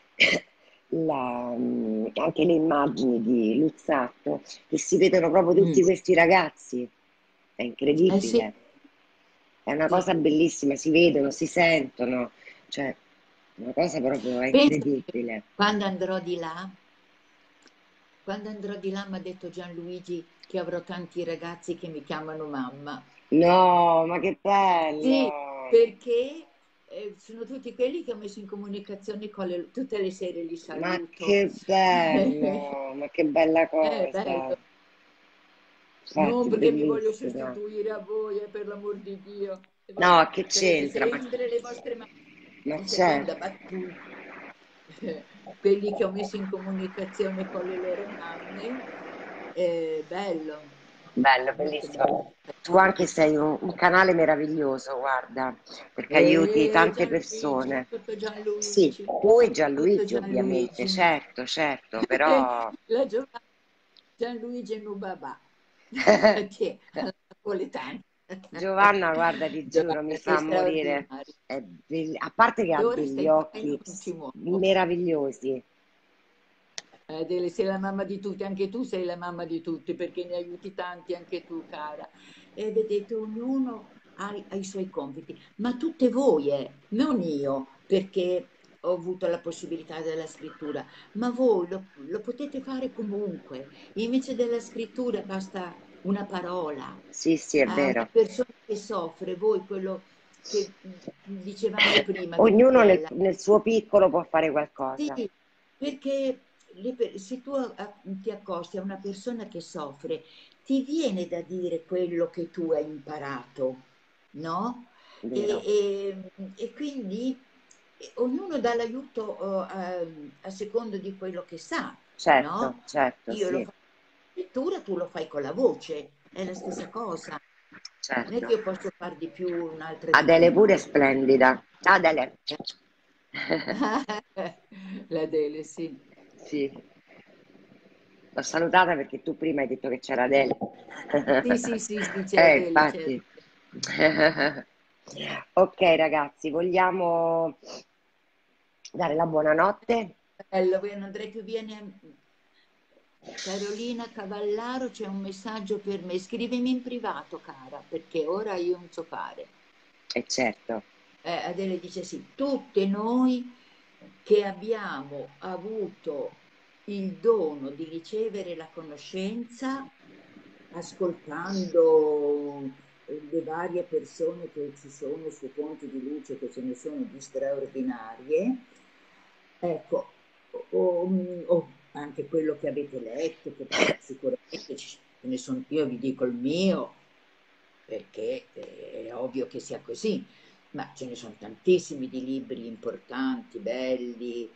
anche le immagini di Luzzatto, che si vedono proprio mm, tutti questi ragazzi. È eh sì, incredibile, è una sì. cosa bellissima, si vedono, si sentono, cioè una cosa proprio è Pensa che incredibile. quando andrò di là, quando andrò di là, mi ha detto Gianluigi che avrò tanti ragazzi che mi chiamano mamma. No, ma che Sì, bello! perché sono tutti quelli che ho messo in comunicazione con tutte le sere li Ma saluto. che bello! Ma che bella È cosa! bello. Infatti, Non perché mi voglio bellissima. sostituire a voi, per l'amor di Dio. No, che Per c'entra? difendere le vostre mani Ma in c'è. seconda battuta. quelli che ho messo in comunicazione con le loro mamme, è bello, Bello, molto bello. bellissimo. Tu anche sei un canale meraviglioso, guarda, perché aiuti tante Gianluigi, persone. tutto Sì, Gianluigi, tu e tutto Gianluigi ovviamente, Gianluigi. certo, certo, però La giovane Gianluigi Nubabà, che è alla napoletana. Giovanna, guarda, ti giuro, mi Giovanna, sei fa morire. straordinario. A parte che ha Ora degli stai facendo occhi non ci muovo. meravigliosi. Adele, sei la mamma di tutti, anche tu sei la mamma di tutti perché ne aiuti tanti anche tu, cara. E vedete, ognuno ha i suoi compiti, ma tutte voi, non io, perché ho avuto la possibilità della scrittura, ma voi lo potete fare comunque. Invece della scrittura basta una parola. Sì, sì, è A una vero. persona che soffre, voi quello che dicevamo prima, che Ognuno bella. nel suo piccolo può fare qualcosa. Sì, perché se tu ti accosti a una persona che soffre, ti viene da dire quello che tu hai imparato, no? E, Vero? e quindi ognuno dà l'aiuto a secondo di quello che sa, Certo, no? certo, Io lo sì, faccio con la scrittura, tu lo fai con la voce, è la stessa cosa. Non è certo. che io posso far di più, un'altra di Adele pure è meno. splendida. Adele. La Dele, sì. Sì, l'ho salutata perché tu prima hai detto che c'era Adele. Sì, sì, sì, sì, c'era Dele, c'era. Infatti. Ok, ragazzi, vogliamo dare la buonanotte? Bello, non andrei più bene. Carolina Cavallaro, c'è un messaggio per me. Scrivimi in privato, cara, perché ora io non so fare. E certo, Adele dice sì, tutte noi che abbiamo avuto il dono di ricevere la conoscenza, ascoltando le varie persone che ci sono su Ponti di Luce, che ce ne sono di straordinarie, ecco, o anche quello che avete letto, che sicuramente ce ne sono, io vi dico il mio, perché è ovvio che sia così, ma ce ne sono tantissimi di libri importanti, belli,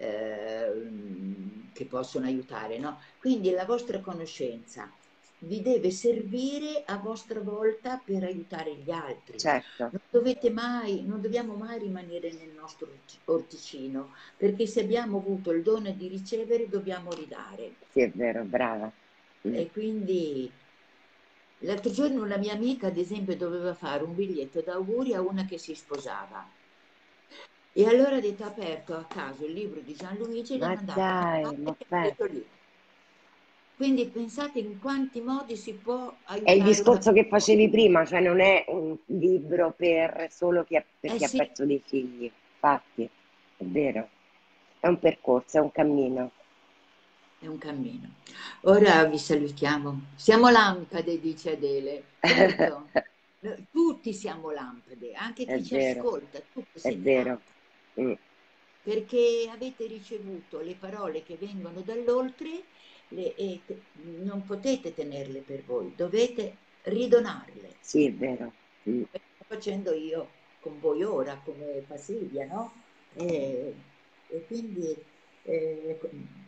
che possono aiutare, no? Quindi la vostra conoscenza vi deve servire a vostra volta per aiutare gli altri. certo. Non dobbiamo mai rimanere nel nostro orticino, perché se abbiamo avuto il dono di ricevere, dobbiamo ridare. Sì, è vero, brava. Mm. E quindi l'altro giorno una mia amica, ad esempio, doveva fare un biglietto d'auguri a una che si sposava. E allora ha detto, ha aperto a caso il libro di Gianluigi e gli ha Ma mandato una dai, carta ma che ha fai. detto lì. Quindi pensate in quanti modi si può È il aiutare una discorso che persona. facevi prima, cioè non è un libro per solo per Eh chi ha sì, perso dei figli. Infatti, è vero, è un percorso, è un cammino. è un cammino. Ora vi salutiamo. Siamo lampade, dice Adele. Certo, tutti siamo lampade, anche È chi ci vero, ascolta, tutti è siete vero. lampade, Mm. perché avete ricevuto le parole che vengono dall'oltre e non potete tenerle per voi, dovete ridonarle. Sì, è vero. Mm. Sto facendo io con voi ora, come fa Silvia, no? E quindi ecco,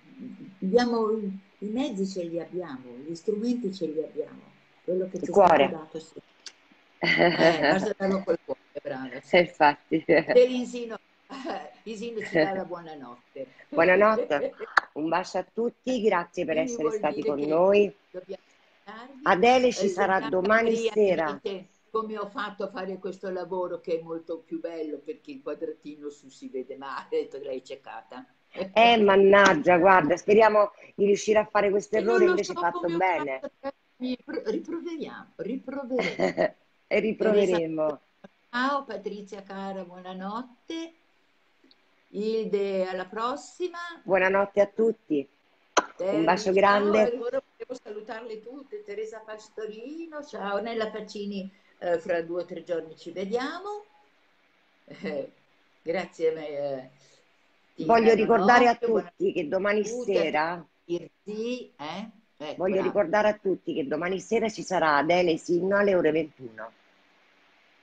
i mezzi ce li abbiamo, gli strumenti ce li abbiamo, quello che Il ci è stato cuore. dato sì. Basta darlo col cuore, brava, sì. Infatti. Dell'Insino, Isino ci dà la buonanotte. Buonanotte, un bacio a tutti, grazie per Quindi essere vuol stati dire con che noi. dobbiamo salutarvi. Adele ci C'è sarà Gianna domani Maria che mi sera. dice come ho fatto a fare questo lavoro che è molto più bello perché il quadratino su si vede male, ho detto l'hai cercata. Mannaggia, guarda, speriamo di riuscire a fare questo E non errore lo invece so fatto come ho bene. fatto, riproveremo, riproveremo. E Teresa, riproveremo. ciao, Patrizia cara, buonanotte. Ilde, alla prossima. Buonanotte a tutti. Un bacio Terry, ciao, grande. ora volevo salutarle tutte. Teresa Pastorino, ciao, Nella Pacini, fra 2 o 3 giorni ci vediamo. Eh, grazie, Tina, Voglio ricordare a notte, buonanotte tutti che domani a tutti, a sera, tutti, eh? Ecco, voglio brava. ricordare a tutti che domani sera ci sarà Adele Sinno alle ore 21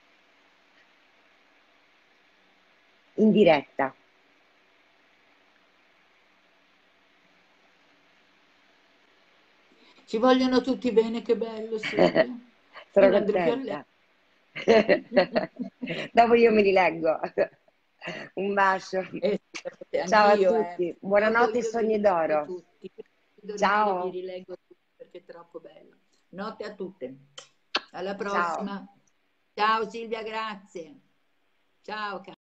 in diretta. Ci vogliono tutti bene, che bello, Silvia. Io Sono non andrò più a letto. contenta. Dopo io mi rileggo. Un bacio. Ciao a Anch'io, tutti, dopo buonanotte e io vi sogni rileggo d'oro. tutti. Prima di dormire vi Ciao, rileggo tutti perché è troppo bello. Notte a tutte. Alla ciao. prossima. Ciao Silvia, grazie. Ciao.